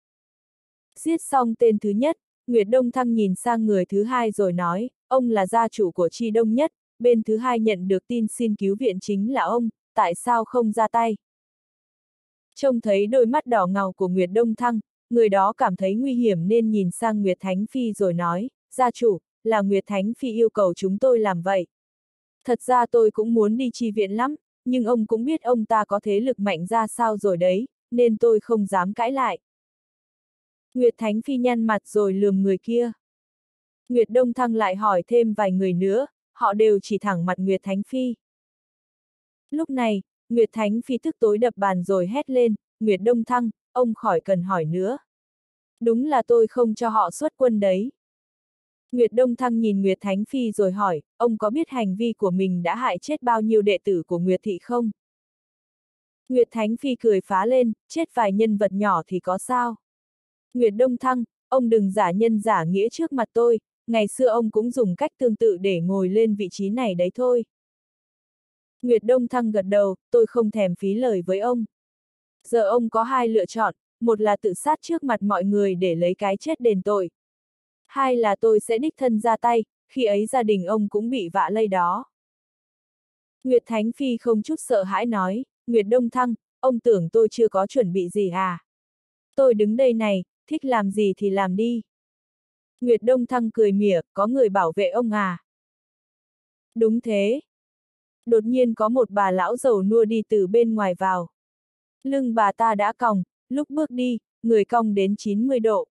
Giết xong tên thứ nhất, Nguyệt Đông Thăng nhìn sang người thứ hai rồi nói, ông là gia chủ của chi Đông Nhất, bên thứ hai nhận được tin xin cứu viện chính là ông, tại sao không ra tay? Trông thấy đôi mắt đỏ ngầu của Nguyệt Đông Thăng, người đó cảm thấy nguy hiểm nên nhìn sang Nguyệt Thánh Phi rồi nói, gia chủ, là Nguyệt Thánh Phi yêu cầu chúng tôi làm vậy. Thật ra tôi cũng muốn đi chi viện lắm, nhưng ông cũng biết ông ta có thế lực mạnh ra sao rồi đấy, nên tôi không dám cãi lại. Nguyệt Thánh Phi nhăn mặt rồi lườm người kia. Nguyệt Đông Thăng lại hỏi thêm vài người nữa, họ đều chỉ thẳng mặt Nguyệt Thánh Phi. Lúc này, Nguyệt Thánh Phi tức tối đập bàn rồi hét lên, Nguyệt Đông Thăng, ông khỏi cần hỏi nữa. Đúng là tôi không cho họ xuất quân đấy. Nguyệt Đông Thăng nhìn Nguyệt Thánh Phi rồi hỏi, ông có biết hành vi của mình đã hại chết bao nhiêu đệ tử của Nguyệt thị không? Nguyệt Thánh Phi cười phá lên, chết vài nhân vật nhỏ thì có sao? Nguyệt Đông Thăng, ông đừng giả nhân giả nghĩa trước mặt tôi, ngày xưa ông cũng dùng cách tương tự để ngồi lên vị trí này đấy thôi. Nguyệt Đông Thăng gật đầu, tôi không thèm phí lời với ông. Giờ ông có hai lựa chọn, một là tự sát trước mặt mọi người để lấy cái chết đền tội. Hai là tôi sẽ đích thân ra tay, khi ấy gia đình ông cũng bị vạ lây đó. Nguyệt Thánh Phi không chút sợ hãi nói, Nguyệt Đông Thăng, ông tưởng tôi chưa có chuẩn bị gì à? Tôi đứng đây này, thích làm gì thì làm đi. Nguyệt Đông Thăng cười mỉa, có người bảo vệ ông à? Đúng thế. Đột nhiên có một bà lão giàu nua đi từ bên ngoài vào. Lưng bà ta đã còng, lúc bước đi, người cong đến chín mươi độ.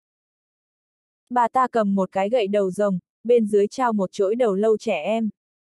Bà ta cầm một cái gậy đầu rồng, bên dưới trao một chỗi đầu lâu trẻ em.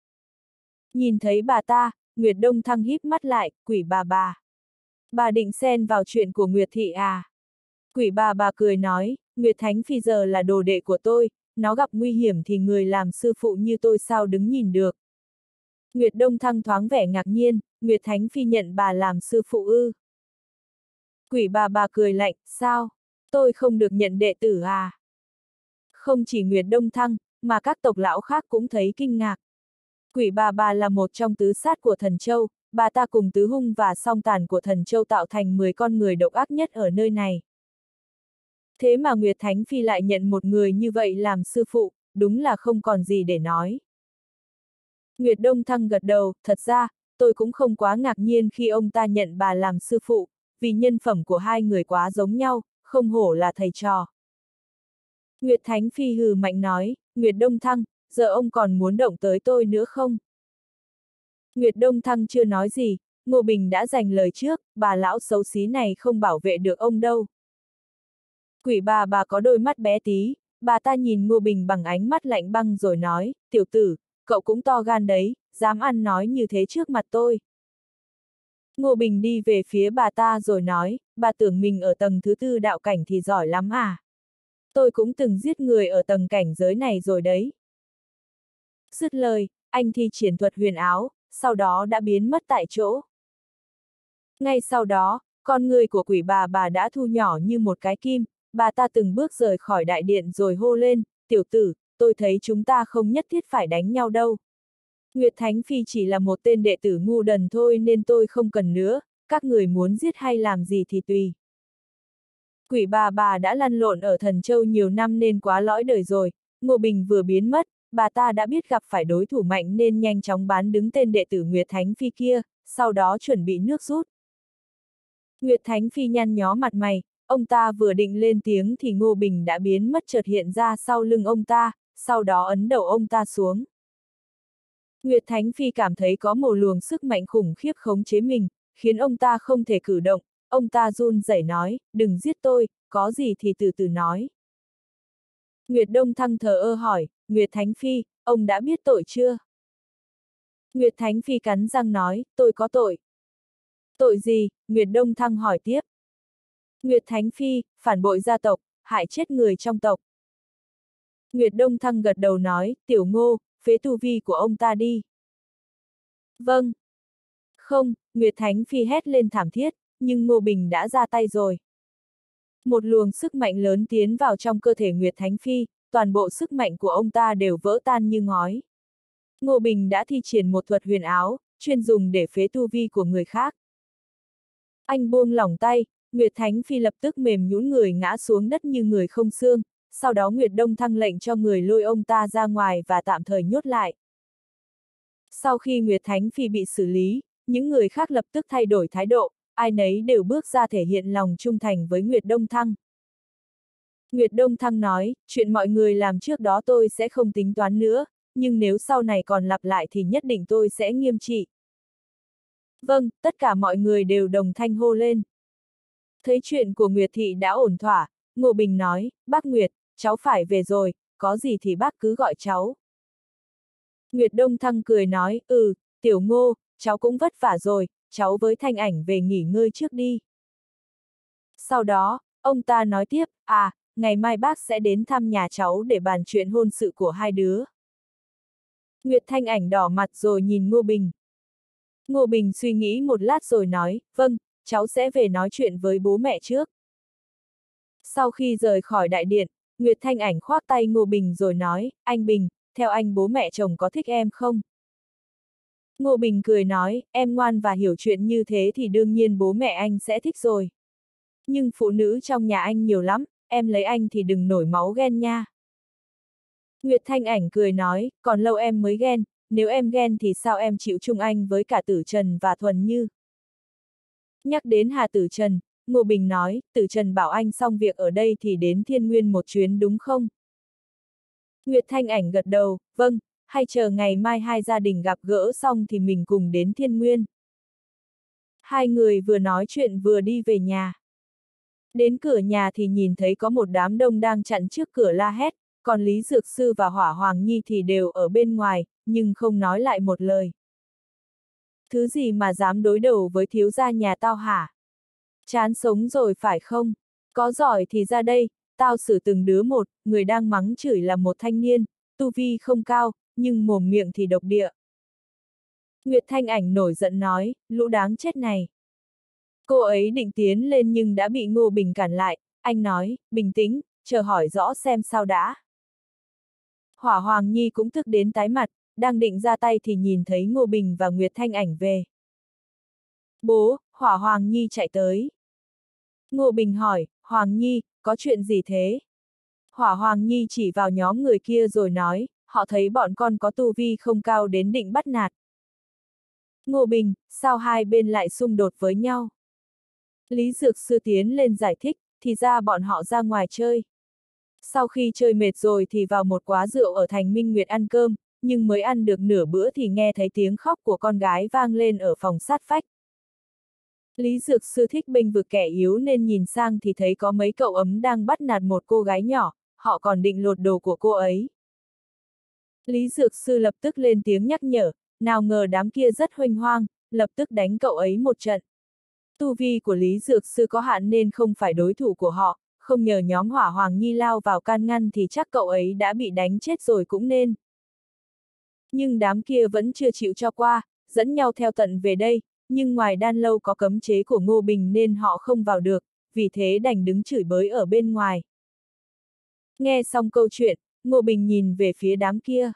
Nhìn thấy bà ta, Nguyệt Đông Thăng híp mắt lại, quỷ bà bà. Bà định xen vào chuyện của Nguyệt thị à? Quỷ bà bà cười nói, Nguyệt Thánh Phi giờ là đồ đệ của tôi, nó gặp nguy hiểm thì người làm sư phụ như tôi sao đứng nhìn được. Nguyệt Đông Thăng thoáng vẻ ngạc nhiên, Nguyệt Thánh Phi nhận bà làm sư phụ ư. Quỷ bà bà cười lạnh, sao? Tôi không được nhận đệ tử à? Không chỉ Nguyệt Đông Thăng, mà các tộc lão khác cũng thấy kinh ngạc. Quỷ bà bà là một trong tứ sát của Thần Châu, bà ta cùng tứ hung và song tàn của Thần Châu tạo thành mười con người độc ác nhất ở nơi này. Thế mà Nguyệt Thánh Phi lại nhận một người như vậy làm sư phụ, đúng là không còn gì để nói. Nguyệt Đông Thăng gật đầu, thật ra, tôi cũng không quá ngạc nhiên khi ông ta nhận bà làm sư phụ, vì nhân phẩm của hai người quá giống nhau, không hổ là thầy trò. Nguyệt Thánh Phi hừ mạnh nói, Nguyệt Đông Thăng, giờ ông còn muốn động tới tôi nữa không? Nguyệt Đông Thăng chưa nói gì, Ngô Bình đã giành lời trước, bà lão xấu xí này không bảo vệ được ông đâu. Quỷ bà bà có đôi mắt bé tí, bà ta nhìn Ngô Bình bằng ánh mắt lạnh băng rồi nói, tiểu tử, cậu cũng to gan đấy, dám ăn nói như thế trước mặt tôi. Ngô Bình đi về phía bà ta rồi nói, bà tưởng mình ở tầng thứ tư đạo cảnh thì giỏi lắm à? Tôi cũng từng giết người ở tầng cảnh giới này rồi đấy. Dứt lời, anh thi triển thuật huyền áo, sau đó đã biến mất tại chỗ. Ngay sau đó, con người của quỷ bà bà đã thu nhỏ như một cái kim, bà ta từng bước rời khỏi đại điện rồi hô lên, tiểu tử, tôi thấy chúng ta không nhất thiết phải đánh nhau đâu. Nguyệt Thánh Phi chỉ là một tên đệ tử ngu đần thôi nên tôi không cần nữa, các người muốn giết hay làm gì thì tùy. Quỷ bà bà đã lăn lộn ở Thần Châu nhiều năm nên quá lõi đời rồi, Ngô Bình vừa biến mất, bà ta đã biết gặp phải đối thủ mạnh nên nhanh chóng bán đứng tên đệ tử Nguyệt Thánh Phi kia, sau đó chuẩn bị nước rút. Nguyệt Thánh Phi nhăn nhó mặt mày, ông ta vừa định lên tiếng thì Ngô Bình đã biến mất chợt hiện ra sau lưng ông ta, sau đó ấn đầu ông ta xuống. Nguyệt Thánh Phi cảm thấy có một luồng sức mạnh khủng khiếp khống chế mình, khiến ông ta không thể cử động, ông ta run rẩy nói, đừng giết tôi, có gì thì từ từ nói. Nguyệt Đông Thăng thờ ơ hỏi, Nguyệt Thánh Phi, ông đã biết tội chưa? Nguyệt Thánh Phi cắn răng nói, tôi có tội. Tội gì? Nguyệt Đông Thăng hỏi tiếp. Nguyệt Thánh Phi, phản bội gia tộc, hại chết người trong tộc. Nguyệt Đông Thăng gật đầu nói, tiểu Ngô, phế tu vi của ông ta đi. Vâng. Không, Nguyệt Thánh Phi hét lên thảm thiết, nhưng Ngô Bình đã ra tay rồi. Một luồng sức mạnh lớn tiến vào trong cơ thể Nguyệt Thánh Phi, toàn bộ sức mạnh của ông ta đều vỡ tan như ngói. Ngô Bình đã thi triển một thuật huyền áo, chuyên dùng để phế tu vi của người khác. Anh buông lỏng tay, Nguyệt Thánh Phi lập tức mềm nhũn người ngã xuống đất như người không xương, sau đó Nguyệt Đông Thăng lệnh cho người lôi ông ta ra ngoài và tạm thời nhốt lại. Sau khi Nguyệt Thánh Phi bị xử lý, những người khác lập tức thay đổi thái độ, ai nấy đều bước ra thể hiện lòng trung thành với Nguyệt Đông Thăng. Nguyệt Đông Thăng nói, chuyện mọi người làm trước đó tôi sẽ không tính toán nữa, nhưng nếu sau này còn lặp lại thì nhất định tôi sẽ nghiêm trị. Vâng, tất cả mọi người đều đồng thanh hô lên. Thấy chuyện của Nguyệt Thị đã ổn thỏa, Ngô Bình nói, bác Nguyệt, cháu phải về rồi, có gì thì bác cứ gọi cháu. Nguyệt Đông Thăng cười nói, ừ, tiểu Ngô, cháu cũng vất vả rồi, cháu với Thanh Ảnh về nghỉ ngơi trước đi. Sau đó, ông ta nói tiếp, à, ngày mai bác sẽ đến thăm nhà cháu để bàn chuyện hôn sự của hai đứa. Nguyệt Thanh Ảnh đỏ mặt rồi nhìn Ngô Bình. Ngô Bình suy nghĩ một lát rồi nói, vâng, cháu sẽ về nói chuyện với bố mẹ trước. Sau khi rời khỏi đại điện, Nguyệt Thanh Ảnh khoác tay Ngô Bình rồi nói, anh Bình, theo anh bố mẹ chồng có thích em không? Ngô Bình cười nói, em ngoan và hiểu chuyện như thế thì đương nhiên bố mẹ anh sẽ thích rồi. Nhưng phụ nữ trong nhà anh nhiều lắm, em lấy anh thì đừng nổi máu ghen nha. Nguyệt Thanh Ảnh cười nói, còn lâu em mới ghen, nếu em ghen thì sao em chịu chung anh với cả Tử Trần và Thuần Như. Nhắc đến Hà Tử Trần, Ngô Bình nói, Tử Trần bảo anh xong việc ở đây thì đến Thiên Nguyên một chuyến đúng không? Nguyệt Thanh Ảnh gật đầu, vâng, hay chờ ngày mai hai gia đình gặp gỡ xong thì mình cùng đến Thiên Nguyên. Hai người vừa nói chuyện vừa đi về nhà. Đến cửa nhà thì nhìn thấy có một đám đông đang chặn trước cửa la hét, còn Lý Dược Sư và Hỏa Hoàng Nhi thì đều ở bên ngoài, nhưng không nói lại một lời. Thứ gì mà dám đối đầu với thiếu gia nhà tao hả? Chán sống rồi phải không? Có giỏi thì ra đây, tao xử từng đứa một, người đang mắng chửi là một thanh niên, tu vi không cao, nhưng mồm miệng thì độc địa. Nguyệt Thanh Ảnh nổi giận nói, lũ đáng chết này. Cô ấy định tiến lên nhưng đã bị Ngô Bình cản lại, anh nói, bình tĩnh, chờ hỏi rõ xem sao đã. Hỏa Hoàng Nhi cũng tức đến tái mặt, đang định ra tay thì nhìn thấy Ngô Bình và Nguyệt Thanh Ảnh về. Bố, Hỏa Hoàng Nhi chạy tới. Ngô Bình hỏi, Hoàng Nhi, có chuyện gì thế? Hỏa Hoàng Nhi chỉ vào nhóm người kia rồi nói, họ thấy bọn con có tu vi không cao đến định bắt nạt. Ngô Bình, sao hai bên lại xung đột với nhau? Lý Dược Sư tiến lên giải thích, thì ra bọn họ ra ngoài chơi. Sau khi chơi mệt rồi thì vào một quán rượu ở thành Minh Nguyệt ăn cơm, nhưng mới ăn được nửa bữa thì nghe thấy tiếng khóc của con gái vang lên ở phòng sát vách. Lý Dược Sư thích bênh vực kẻ yếu nên nhìn sang thì thấy có mấy cậu ấm đang bắt nạt một cô gái nhỏ, họ còn định lột đồ của cô ấy. Lý Dược Sư lập tức lên tiếng nhắc nhở, nào ngờ đám kia rất huênh hoang, lập tức đánh cậu ấy một trận. Tu vi của Lý Dược Sư có hạn nên không phải đối thủ của họ, không nhờ nhóm Hỏa Hoàng Nhi lao vào can ngăn thì chắc cậu ấy đã bị đánh chết rồi cũng nên. Nhưng đám kia vẫn chưa chịu cho qua, dẫn nhau theo tận về đây, nhưng ngoài đan lâu có cấm chế của Ngô Bình nên họ không vào được, vì thế đành đứng chửi bới ở bên ngoài. Nghe xong câu chuyện, Ngô Bình nhìn về phía đám kia.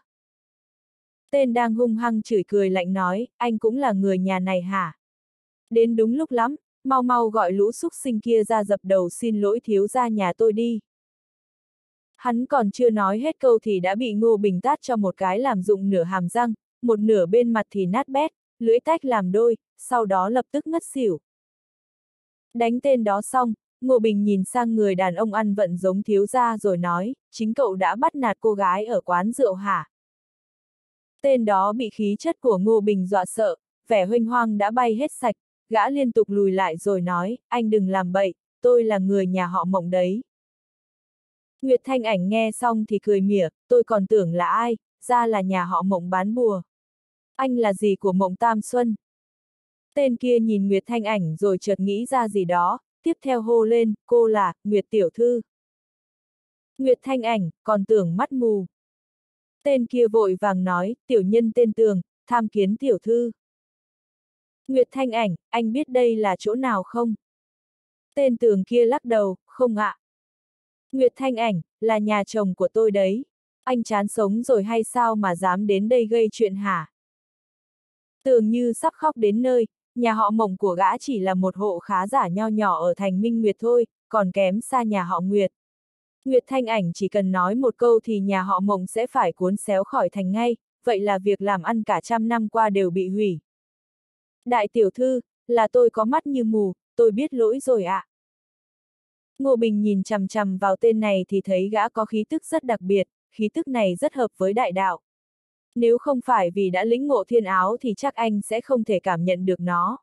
Tên đang hung hăng chửi cười lạnh nói, anh cũng là người nhà này hả? Đến đúng lúc lắm, mau mau gọi lũ súc sinh kia ra dập đầu xin lỗi thiếu gia nhà tôi đi. Hắn còn chưa nói hết câu thì đã bị Ngô Bình tát cho một cái làm rụng nửa hàm răng, một nửa bên mặt thì nát bét, lưỡi tách làm đôi, sau đó lập tức ngất xỉu. Đánh tên đó xong, Ngô Bình nhìn sang người đàn ông ăn vận giống thiếu gia rồi nói, chính cậu đã bắt nạt cô gái ở quán rượu hả? Tên đó bị khí chất của Ngô Bình dọa sợ, vẻ huênh hoang đã bay hết sạch, gã liên tục lùi lại rồi nói, anh đừng làm bậy, tôi là người nhà họ Mộng đấy. Nguyệt Thanh Ảnh nghe xong thì cười mỉa, tôi còn tưởng là ai, ra là nhà họ Mộng bán bùa. Anh là gì của Mộng Tam Xuân? Tên kia nhìn Nguyệt Thanh Ảnh rồi chợt nghĩ ra gì đó, tiếp theo hô lên, cô là, Nguyệt Tiểu Thư. Nguyệt Thanh Ảnh, còn tưởng mắt mù. Tên kia vội vàng nói, tiểu nhân tên Tường, tham kiến Tiểu Thư. Nguyệt Thanh Ảnh, anh biết đây là chỗ nào không? Tên Tường kia lắc đầu, không ạ. Nguyệt Thanh Ảnh, là nhà chồng của tôi đấy. Anh chán sống rồi hay sao mà dám đến đây gây chuyện hả? Tường như sắp khóc đến nơi, nhà họ Mộng của gã chỉ là một hộ khá giả nho nhỏ ở thành Minh Nguyệt thôi, còn kém xa nhà họ Nguyệt. Nguyệt Thanh Ảnh chỉ cần nói một câu thì nhà họ Mộng sẽ phải cuốn xéo khỏi thành ngay, vậy là việc làm ăn cả trăm năm qua đều bị hủy. Đại tiểu thư, là tôi có mắt như mù, tôi biết lỗi rồi ạ. À. Ngô Bình nhìn chằm chằm vào tên này thì thấy gã có khí tức rất đặc biệt, khí tức này rất hợp với đại đạo. Nếu không phải vì đã lĩnh ngộ thiên áo thì chắc anh sẽ không thể cảm nhận được nó.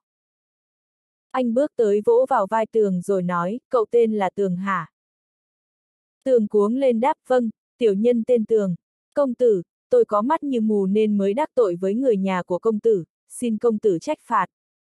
Anh bước tới vỗ vào vai Tường rồi nói, cậu tên là Tường hả? Tường cuống lên đáp, vâng, tiểu nhân tên Tường. Công tử, tôi có mắt như mù nên mới đắc tội với người nhà của công tử, xin công tử trách phạt.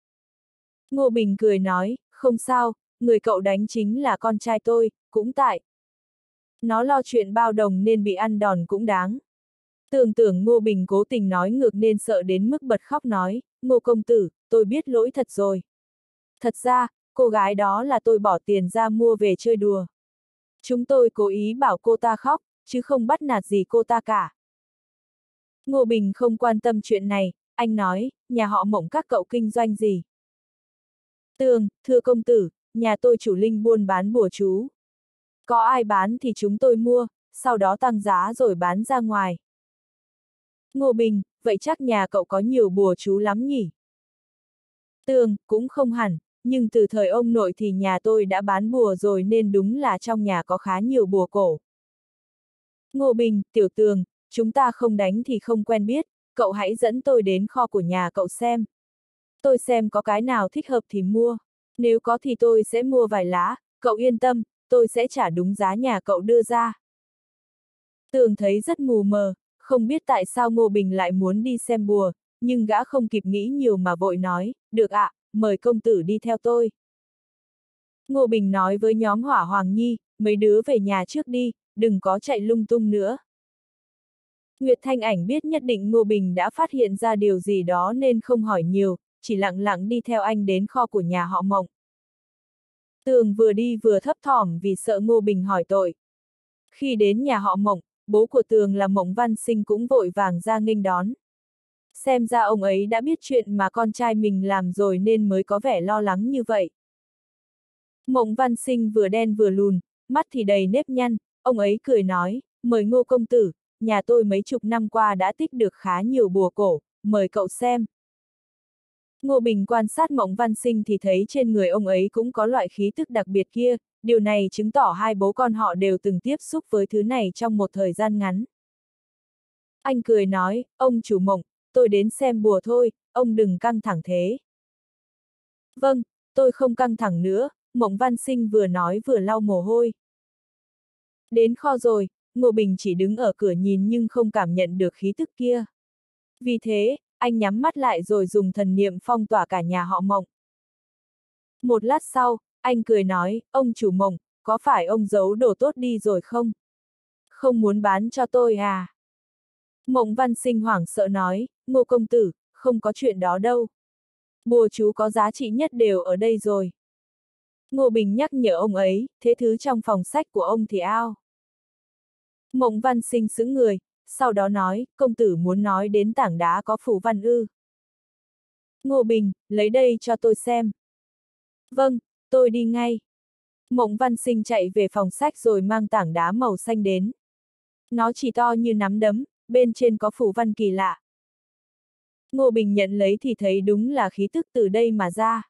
Ngô Bình cười nói, không sao, người cậu đánh chính là con trai tôi, cũng tại. Nó lo chuyện bao đồng nên bị ăn đòn cũng đáng. Tường tưởng Ngô Bình cố tình nói ngược nên sợ đến mức bật khóc nói, Ngô công tử, tôi biết lỗi thật rồi. Thật ra, cô gái đó là tôi bỏ tiền ra mua về chơi đùa. Chúng tôi cố ý bảo cô ta khóc, chứ không bắt nạt gì cô ta cả. Ngô Bình không quan tâm chuyện này, anh nói, nhà họ Mộng các cậu kinh doanh gì? Tường, thưa công tử, nhà tôi chủ linh buôn bán bùa chú. Có ai bán thì chúng tôi mua, sau đó tăng giá rồi bán ra ngoài. Ngô Bình, vậy chắc nhà cậu có nhiều bùa chú lắm nhỉ? Tường, cũng không hẳn, nhưng từ thời ông nội thì nhà tôi đã bán bùa rồi nên đúng là trong nhà có khá nhiều bùa cổ. Ngô Bình, Tiểu Tường, chúng ta không đánh thì không quen biết, cậu hãy dẫn tôi đến kho của nhà cậu xem. Tôi xem có cái nào thích hợp thì mua, nếu có thì tôi sẽ mua vài lá, cậu yên tâm, tôi sẽ trả đúng giá nhà cậu đưa ra. Tường thấy rất mù mờ, không biết tại sao Ngô Bình lại muốn đi xem bùa, nhưng gã không kịp nghĩ nhiều mà vội nói, được ạ, mời công tử đi theo tôi. Ngô Bình nói với nhóm Hỏa Hoàng Nhi, mấy đứa về nhà trước đi, đừng có chạy lung tung nữa. Nguyệt Thanh Ảnh biết nhất định Ngô Bình đã phát hiện ra điều gì đó nên không hỏi nhiều, chỉ lặng lặng đi theo anh đến kho của nhà họ Mộng. Tường vừa đi vừa thấp thỏm vì sợ Ngô Bình hỏi tội. Khi đến nhà họ Mộng, bố của Tường là Mộng Văn Sinh cũng vội vàng ra nghênh đón. Xem ra ông ấy đã biết chuyện mà con trai mình làm rồi nên mới có vẻ lo lắng như vậy. Mộng Văn Sinh vừa đen vừa lùn, mắt thì đầy nếp nhăn, ông ấy cười nói, mời Ngô công tử, nhà tôi mấy chục năm qua đã tích được khá nhiều bùa cổ, mời cậu xem. Ngô Bình quan sát Mộng Văn Sinh thì thấy trên người ông ấy cũng có loại khí tức đặc biệt kia, điều này chứng tỏ hai bố con họ đều từng tiếp xúc với thứ này trong một thời gian ngắn. Anh cười nói, ông chủ Mộng, tôi đến xem bùa thôi, ông đừng căng thẳng thế. Vâng, tôi không căng thẳng nữa, Mộng Văn Sinh vừa nói vừa lau mồ hôi. Đến kho rồi, Ngô Bình chỉ đứng ở cửa nhìn nhưng không cảm nhận được khí tức kia. Vì thế, anh nhắm mắt lại rồi dùng thần niệm phong tỏa cả nhà họ Mộng. Một lát sau, anh cười nói, ông chủ Mộng, có phải ông giấu đồ tốt đi rồi không? Không muốn bán cho tôi à? Mộng Văn Sinh hoảng sợ nói, Ngô công tử, không có chuyện đó đâu. Bùa chú có giá trị nhất đều ở đây rồi. Ngô Bình nhắc nhở ông ấy, thế thứ trong phòng sách của ông thì ao. Mộng Văn Sinh sững người, sau đó nói, công tử muốn nói đến tảng đá có phù văn ư. Ngô Bình, lấy đây cho tôi xem. Vâng, tôi đi ngay. Mộng Văn Sinh chạy về phòng sách rồi mang tảng đá màu xanh đến. Nó chỉ to như nắm đấm, bên trên có phù văn kỳ lạ. Ngô Bình nhận lấy thì thấy đúng là khí tức từ đây mà ra.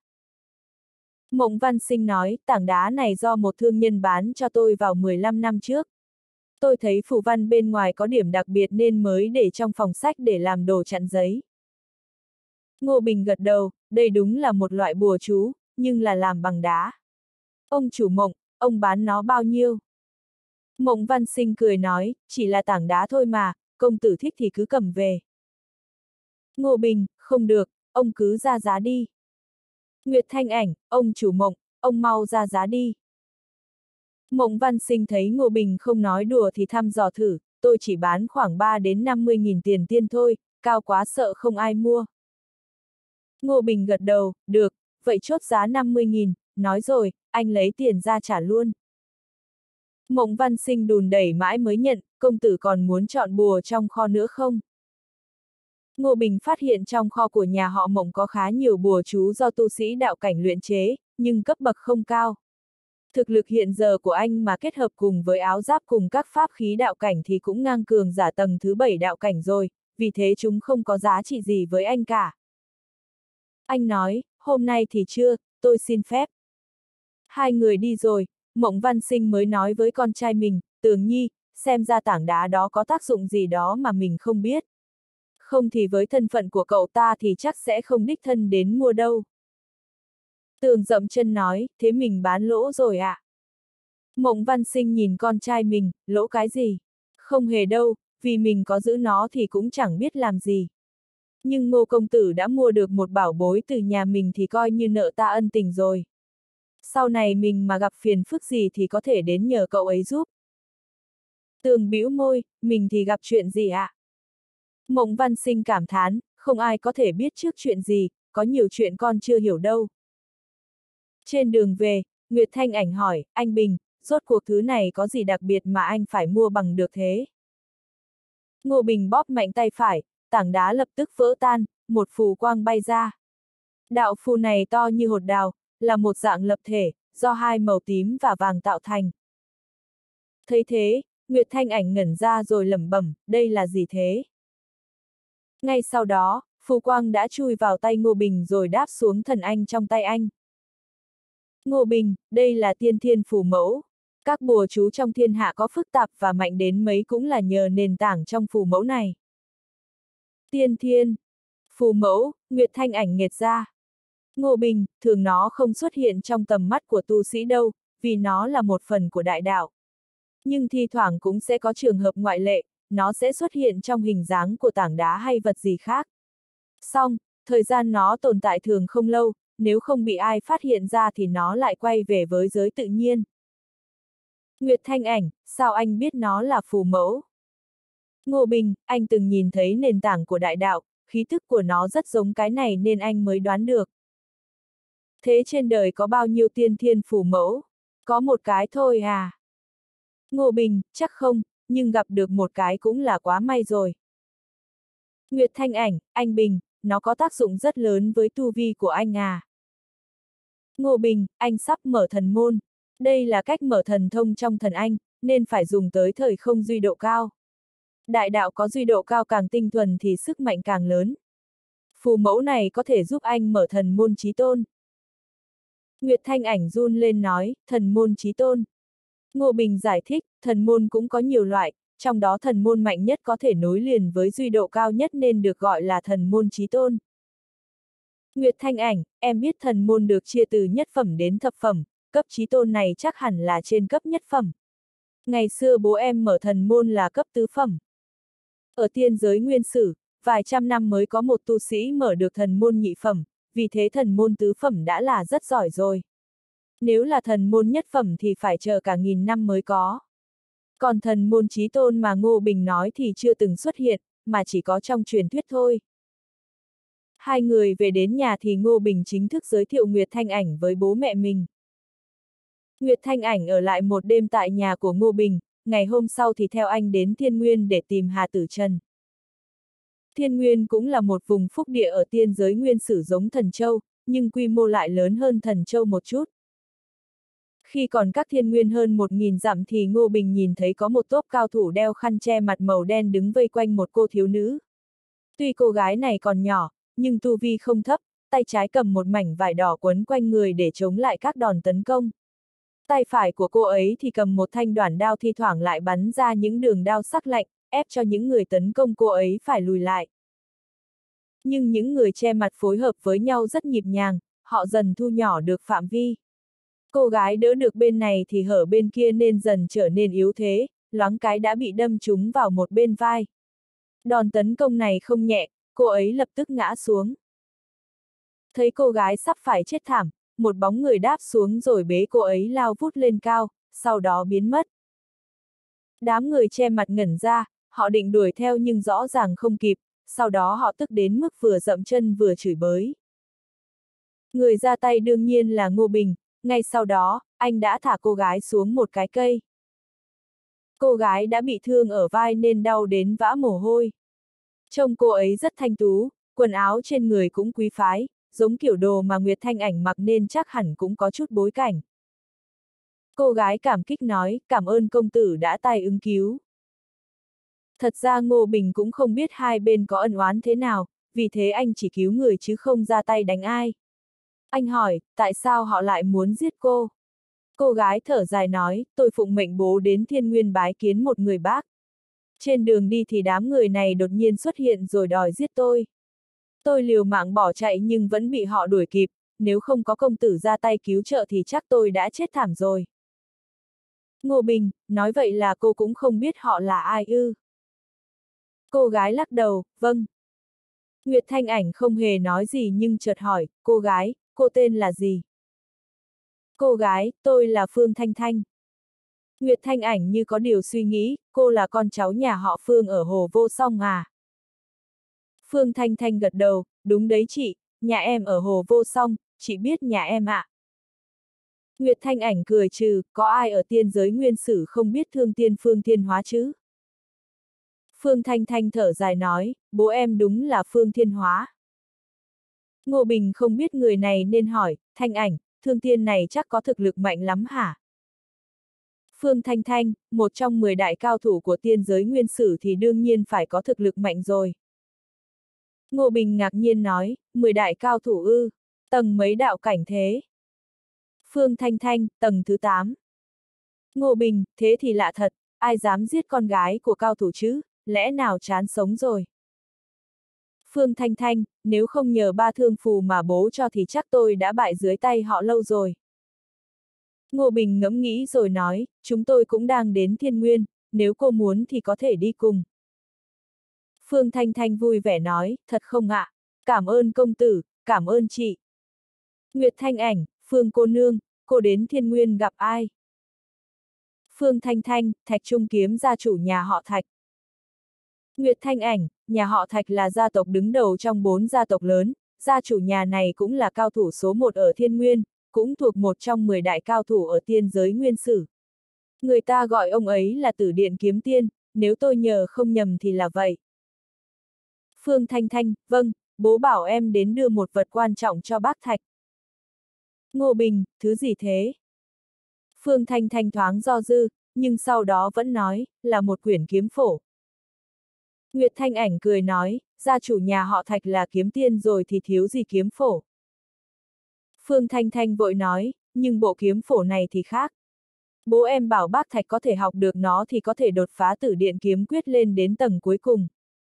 Mộng Văn Sinh nói, tảng đá này do một thương nhân bán cho tôi vào mười lăm năm trước. Tôi thấy phù văn bên ngoài có điểm đặc biệt nên mới để trong phòng sách để làm đồ chặn giấy. Ngô Bình gật đầu, đây đúng là một loại bùa chú, nhưng là làm bằng đá. Ông chủ Mộng, ông bán nó bao nhiêu? Mộng Văn Sinh cười nói, chỉ là tảng đá thôi mà, công tử thích thì cứ cầm về. Ngô Bình, không được, ông cứ ra giá đi. Nguyệt Thanh Ảnh, ông chủ Mộng, ông mau ra giá đi. Mộng Văn Sinh thấy Ngô Bình không nói đùa thì thăm dò thử, tôi chỉ bán khoảng ba đến năm mươi nghìn tiền tiên thôi, cao quá sợ không ai mua. Ngô Bình gật đầu, được, vậy chốt giá năm mươi nghìn, nói rồi, anh lấy tiền ra trả luôn. Mộng Văn Sinh đùn đẩy mãi mới nhận, công tử còn muốn chọn bùa trong kho nữa không? Ngô Bình phát hiện trong kho của nhà họ Mộng có khá nhiều bùa chú do tu sĩ đạo cảnh luyện chế, nhưng cấp bậc không cao. Thực lực hiện giờ của anh mà kết hợp cùng với áo giáp cùng các pháp khí đạo cảnh thì cũng ngang cường giả tầng thứ bảy đạo cảnh rồi, vì thế chúng không có giá trị gì với anh cả. Anh nói, hôm nay thì chưa, tôi xin phép. Hai người đi rồi, Mộng Văn Sinh mới nói với con trai mình, Tường Nhi, xem ra tảng đá đó có tác dụng gì đó mà mình không biết. Không thì với thân phận của cậu ta thì chắc sẽ không đích thân đến mua đâu. Tường dậm chân nói, thế mình bán lỗ rồi ạ. À? Mộng Văn Sinh nhìn con trai mình, lỗ cái gì? Không hề đâu, vì mình có giữ nó thì cũng chẳng biết làm gì. Nhưng Ngô công tử đã mua được một bảo bối từ nhà mình thì coi như nợ ta ân tình rồi. Sau này mình mà gặp phiền phức gì thì có thể đến nhờ cậu ấy giúp. Tường bĩu môi, mình thì gặp chuyện gì ạ? À? Mộng Văn Sinh cảm thán, không ai có thể biết trước chuyện gì, có nhiều chuyện con chưa hiểu đâu. Trên đường về, Nguyệt Thanh Ảnh hỏi, anh Bình, rốt cuộc thứ này có gì đặc biệt mà anh phải mua bằng được thế? Ngô Bình bóp mạnh tay phải, tảng đá lập tức vỡ tan, một phù quang bay ra. Đạo phù này to như hột đào, là một dạng lập thể, do hai màu tím và vàng tạo thành. Thấy thế, Nguyệt Thanh Ảnh ngẩn ra rồi lẩm bẩm, đây là gì thế? Ngay sau đó, phù quang đã chui vào tay Ngô Bình rồi đáp xuống thần anh trong tay anh. Ngô Bình, đây là tiên thiên phù mẫu. Các bùa chú trong thiên hạ có phức tạp và mạnh đến mấy cũng là nhờ nền tảng trong phù mẫu này. Tiên thiên, phù mẫu, Nguyệt Thanh Ảnh nghệt ra. Ngô Bình, thường nó không xuất hiện trong tầm mắt của tu sĩ đâu, vì nó là một phần của đại đạo. Nhưng thi thoảng cũng sẽ có trường hợp ngoại lệ, nó sẽ xuất hiện trong hình dáng của tảng đá hay vật gì khác. Xong, thời gian nó tồn tại thường không lâu, nếu không bị ai phát hiện ra thì nó lại quay về với giới tự nhiên. Nguyệt Thanh Ảnh, sao anh biết nó là phù mẫu? Ngô Bình, anh từng nhìn thấy nền tảng của đại đạo, khí thức của nó rất giống cái này nên anh mới đoán được. Thế trên đời có bao nhiêu tiên thiên phù mẫu? Có một cái thôi à? Ngô Bình, chắc không, nhưng gặp được một cái cũng là quá may rồi. Nguyệt Thanh Ảnh, anh Bình, nó có tác dụng rất lớn với tu vi của anh à. Ngô Bình, anh sắp mở thần môn. Đây là cách mở thần thông trong thần anh, nên phải dùng tới thời không duy độ cao. Đại đạo có duy độ cao càng tinh thuần thì sức mạnh càng lớn. Phù mẫu này có thể giúp anh mở thần môn chí tôn. Nguyệt Thanh Ảnh run lên nói, thần môn chí tôn. Ngô Bình giải thích, thần môn cũng có nhiều loại, trong đó thần môn mạnh nhất có thể nối liền với duy độ cao nhất nên được gọi là thần môn chí tôn. Nguyệt Thanh Ảnh, em biết thần môn được chia từ nhất phẩm đến thập phẩm, cấp chí tôn này chắc hẳn là trên cấp nhất phẩm. Ngày xưa bố em mở thần môn là cấp tứ phẩm. Ở tiên giới nguyên sử, vài trăm năm mới có một tu sĩ mở được thần môn nhị phẩm, vì thế thần môn tứ phẩm đã là rất giỏi rồi. Nếu là thần môn nhất phẩm thì phải chờ cả nghìn năm mới có. Còn thần môn chí tôn mà Ngô Bình nói thì chưa từng xuất hiện, mà chỉ có trong truyền thuyết thôi. Hai người về đến nhà thì Ngô Bình chính thức giới thiệu Nguyệt Thanh Ảnh với bố mẹ mình. Nguyệt Thanh Ảnh ở lại một đêm tại nhà của Ngô Bình, ngày hôm sau thì theo anh đến Thiên Nguyên để tìm Hà Tử Trần. Thiên Nguyên cũng là một vùng phúc địa ở tiên giới nguyên sử giống Thần Châu, nhưng quy mô lại lớn hơn Thần Châu một chút. Khi còn các thiên nguyên hơn một nghìn dặm thì Ngô Bình nhìn thấy có một tốp cao thủ đeo khăn che mặt màu đen đứng vây quanh một cô thiếu nữ. Tuy cô gái này còn nhỏ, nhưng tu vi không thấp, tay trái cầm một mảnh vải đỏ quấn quanh người để chống lại các đòn tấn công. Tay phải của cô ấy thì cầm một thanh đoản đao thi thoảng lại bắn ra những đường đao sắc lạnh, ép cho những người tấn công cô ấy phải lùi lại. Nhưng những người che mặt phối hợp với nhau rất nhịp nhàng, họ dần thu nhỏ được phạm vi. Cô gái đỡ được bên này thì hở bên kia nên dần trở nên yếu thế, loáng cái đã bị đâm trúng vào một bên vai. Đòn tấn công này không nhẹ, cô ấy lập tức ngã xuống. Thấy cô gái sắp phải chết thảm, một bóng người đáp xuống rồi bế cô ấy lao vút lên cao, sau đó biến mất. Đám người che mặt ngẩn ra, họ định đuổi theo nhưng rõ ràng không kịp, sau đó họ tức đến mức vừa dậm chân vừa chửi bới. Người ra tay đương nhiên là Ngô Bình, ngay sau đó, anh đã thả cô gái xuống một cái cây. Cô gái đã bị thương ở vai nên đau đến vã mồ hôi. Trông cô ấy rất thanh tú, quần áo trên người cũng quý phái, giống kiểu đồ mà Nguyệt Thanh Ảnh mặc nên chắc hẳn cũng có chút bối cảnh. Cô gái cảm kích nói, cảm ơn công tử đã tài ứng cứu. Thật ra Ngô Bình cũng không biết hai bên có ân oán thế nào, vì thế anh chỉ cứu người chứ không ra tay đánh ai. Anh hỏi, tại sao họ lại muốn giết cô? Cô gái thở dài nói, tôi phụng mệnh bố đến Thiên Nguyên bái kiến một người bác. Trên đường đi thì đám người này đột nhiên xuất hiện rồi đòi giết tôi. Tôi liều mạng bỏ chạy nhưng vẫn bị họ đuổi kịp, nếu không có công tử ra tay cứu trợ thì chắc tôi đã chết thảm rồi. Ngô Bình, nói vậy là cô cũng không biết họ là ai ư? Cô gái lắc đầu, vâng. Nguyệt Thanh Ảnh không hề nói gì nhưng chợt hỏi, cô gái, cô tên là gì? Cô gái, tôi là Phương Thanh Thanh. Nguyệt Thanh Ảnh như có điều suy nghĩ, cô là con cháu nhà họ Phương ở Hồ Vô Song à? Phương Thanh Thanh gật đầu, đúng đấy chị, nhà em ở Hồ Vô Song, chị biết nhà em ạ. À? Nguyệt Thanh Ảnh cười trừ, có ai ở tiên giới nguyên sử không biết thương tiên Phương Thiên Hóa chứ? Phương Thanh Thanh thở dài nói, bố em đúng là Phương Thiên Hóa. Ngô Bình không biết người này nên hỏi, Thanh Ảnh, thương tiên này chắc có thực lực mạnh lắm hả? Phương Thanh Thanh, một trong mười đại cao thủ của tiên giới nguyên sử thì đương nhiên phải có thực lực mạnh rồi. Ngô Bình ngạc nhiên nói, mười đại cao thủ ư, tầng mấy đạo cảnh thế? Phương Thanh Thanh, tầng thứ tám. Ngô Bình, thế thì lạ thật, ai dám giết con gái của cao thủ chứ, lẽ nào chán sống rồi? Phương Thanh Thanh, nếu không nhờ ba thương phù mà bố cho thì chắc tôi đã bại dưới tay họ lâu rồi. Ngô Bình ngẫm nghĩ rồi nói, chúng tôi cũng đang đến Thiên Nguyên, nếu cô muốn thì có thể đi cùng. Phương Thanh Thanh vui vẻ nói, thật không ạ? Cảm ơn công tử, cảm ơn chị. Nguyệt Thanh Ảnh, Phương cô nương, cô đến Thiên Nguyên gặp ai? Phương Thanh Thanh, Thạch Trung Kiếm gia chủ nhà họ Thạch. Nguyệt Thanh Ảnh, nhà họ Thạch là gia tộc đứng đầu trong bốn gia tộc lớn, gia chủ nhà này cũng là cao thủ số một ở Thiên Nguyên, cũng thuộc một trong mười đại cao thủ ở tiên giới nguyên sử. Người ta gọi ông ấy là Tử Điện Kiếm Tiên, nếu tôi nhớ không nhầm thì là vậy. Phương Thanh Thanh, vâng, bố bảo em đến đưa một vật quan trọng cho bác Thạch. Ngô Bình, thứ gì thế? Phương Thanh Thanh thoáng do dự, nhưng sau đó vẫn nói, là một quyển kiếm phổ. Nguyệt Thanh Ảnh cười nói, gia chủ nhà họ Thạch là kiếm tiên rồi thì thiếu gì kiếm phổ. Phương Thanh Thanh vội nói, nhưng bộ kiếm phổ này thì khác. Bố em bảo bác Thạch có thể học được nó thì có thể đột phá Tử Điện kiếm quyết lên đến tầng cuối cùng.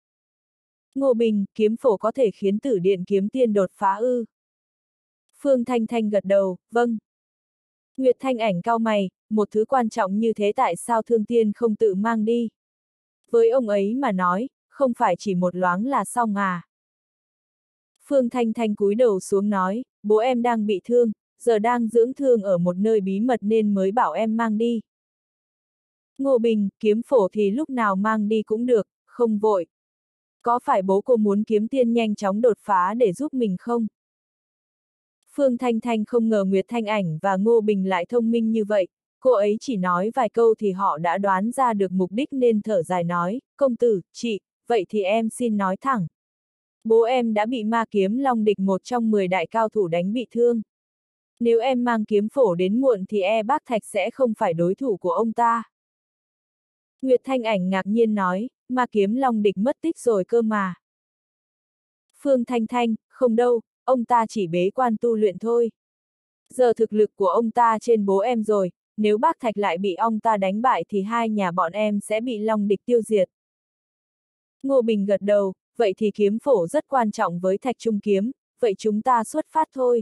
Ngô Bình, kiếm phổ có thể khiến Tử Điện kiếm tiên đột phá ư? Phương Thanh Thanh gật đầu, vâng. Nguyệt Thanh Ảnh cau mày, một thứ quan trọng như thế tại sao Thương Tiên không tự mang đi? Với ông ấy mà nói, không phải chỉ một loáng là xong à? Phương Thanh Thanh cúi đầu xuống nói, bố em đang bị thương, giờ đang dưỡng thương ở một nơi bí mật nên mới bảo em mang đi. Ngô Bình, kiếm phổ thì lúc nào mang đi cũng được, không vội. Có phải bố cô muốn kiếm tiên nhanh chóng đột phá để giúp mình không? Phương Thanh Thanh không ngờ Nguyệt Thanh Ảnh và Ngô Bình lại thông minh như vậy, cô ấy chỉ nói vài câu thì họ đã đoán ra được mục đích nên thở dài nói, công tử, chị, vậy thì em xin nói thẳng. Bố em đã bị ma kiếm Long Địch một trong mười đại cao thủ đánh bị thương. Nếu em mang kiếm phổ đến muộn thì e bác Thạch sẽ không phải đối thủ của ông ta. Nguyệt Thanh Ảnh ngạc nhiên nói, ma kiếm Long Địch mất tích rồi cơ mà. Phương Thanh Thanh, không đâu, ông ta chỉ bế quan tu luyện thôi. Giờ thực lực của ông ta trên bố em rồi, nếu bác Thạch lại bị ông ta đánh bại thì hai nhà bọn em sẽ bị Long Địch tiêu diệt. Ngô Bình gật đầu, vậy thì kiếm phổ rất quan trọng với Thạch Trung Kiếm, vậy chúng ta xuất phát thôi.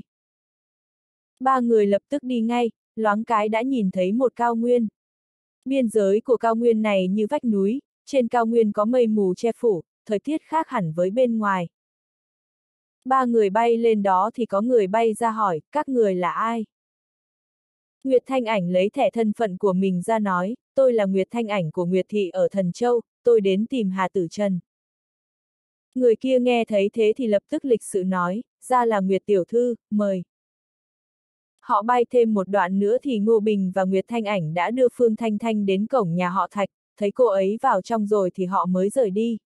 Ba người lập tức đi ngay, loáng cái đã nhìn thấy một cao nguyên. Biên giới của cao nguyên này như vách núi, trên cao nguyên có mây mù che phủ, thời tiết khác hẳn với bên ngoài. Ba người bay lên đó thì có người bay ra hỏi, các người là ai? Nguyệt Thanh Ảnh lấy thẻ thân phận của mình ra nói, tôi là Nguyệt Thanh Ảnh của Nguyệt Thị ở Thần Châu, tôi đến tìm Hà Tử Trần. Người kia nghe thấy thế thì lập tức lịch sự nói, ra là Nguyệt Tiểu Thư, mời. Họ bay thêm một đoạn nữa thì Ngô Bình và Nguyệt Thanh Ảnh đã đưa Phương Thanh Thanh đến cổng nhà họ Thạch, thấy cô ấy vào trong rồi thì họ mới rời đi.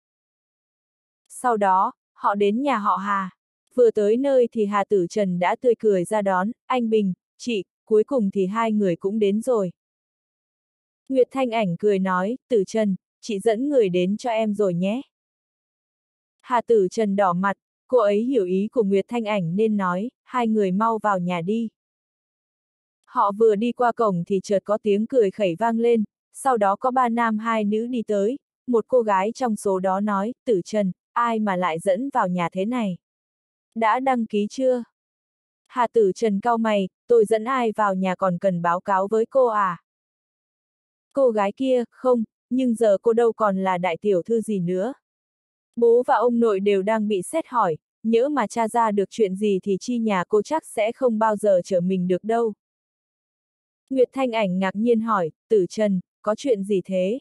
Sau đó, họ đến nhà họ Hà. Vừa tới nơi thì Hà Tử Trần đã tươi cười ra đón, anh Bình, chị, cuối cùng thì hai người cũng đến rồi. Nguyệt Thanh Ảnh cười nói, Tử Trần, chị dẫn người đến cho em rồi nhé. Hà Tử Trần đỏ mặt, cô ấy hiểu ý của Nguyệt Thanh Ảnh nên nói, hai người mau vào nhà đi. Họ vừa đi qua cổng thì chợt có tiếng cười khẩy vang lên, sau đó có ba nam hai nữ đi tới, một cô gái trong số đó nói, Tử Trần, ai mà lại dẫn vào nhà thế này? Đã đăng ký chưa? Hà Tử Trần cau mày, tôi dẫn ai vào nhà còn cần báo cáo với cô à? Cô gái kia, không, nhưng giờ cô đâu còn là đại tiểu thư gì nữa. Bố và ông nội đều đang bị xét hỏi, nhỡ mà tra ra được chuyện gì thì chi nhà cô chắc sẽ không bao giờ trở mình được đâu. Nguyệt Thanh Ảnh ngạc nhiên hỏi, Tử Trần, có chuyện gì thế?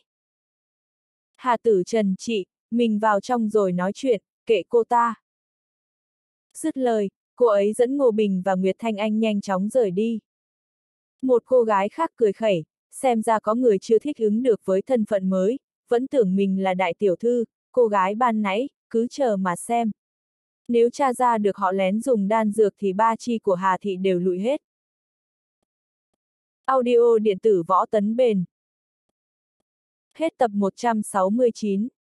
Hà Tử Trần, chị, mình vào trong rồi nói chuyện, kệ cô ta. Dứt lời, cô ấy dẫn Ngô Bình và Nguyệt Thanh Anh nhanh chóng rời đi. Một cô gái khác cười khẩy, xem ra có người chưa thích ứng được với thân phận mới, vẫn tưởng mình là đại tiểu thư, cô gái ban nãy, cứ chờ mà xem. Nếu tra ra được họ lén dùng đan dược thì ba chi của Hà Thị đều lụi hết. Audio điện tử Võ Tấn Bền. Hết tập một trăm sáu mươi chín.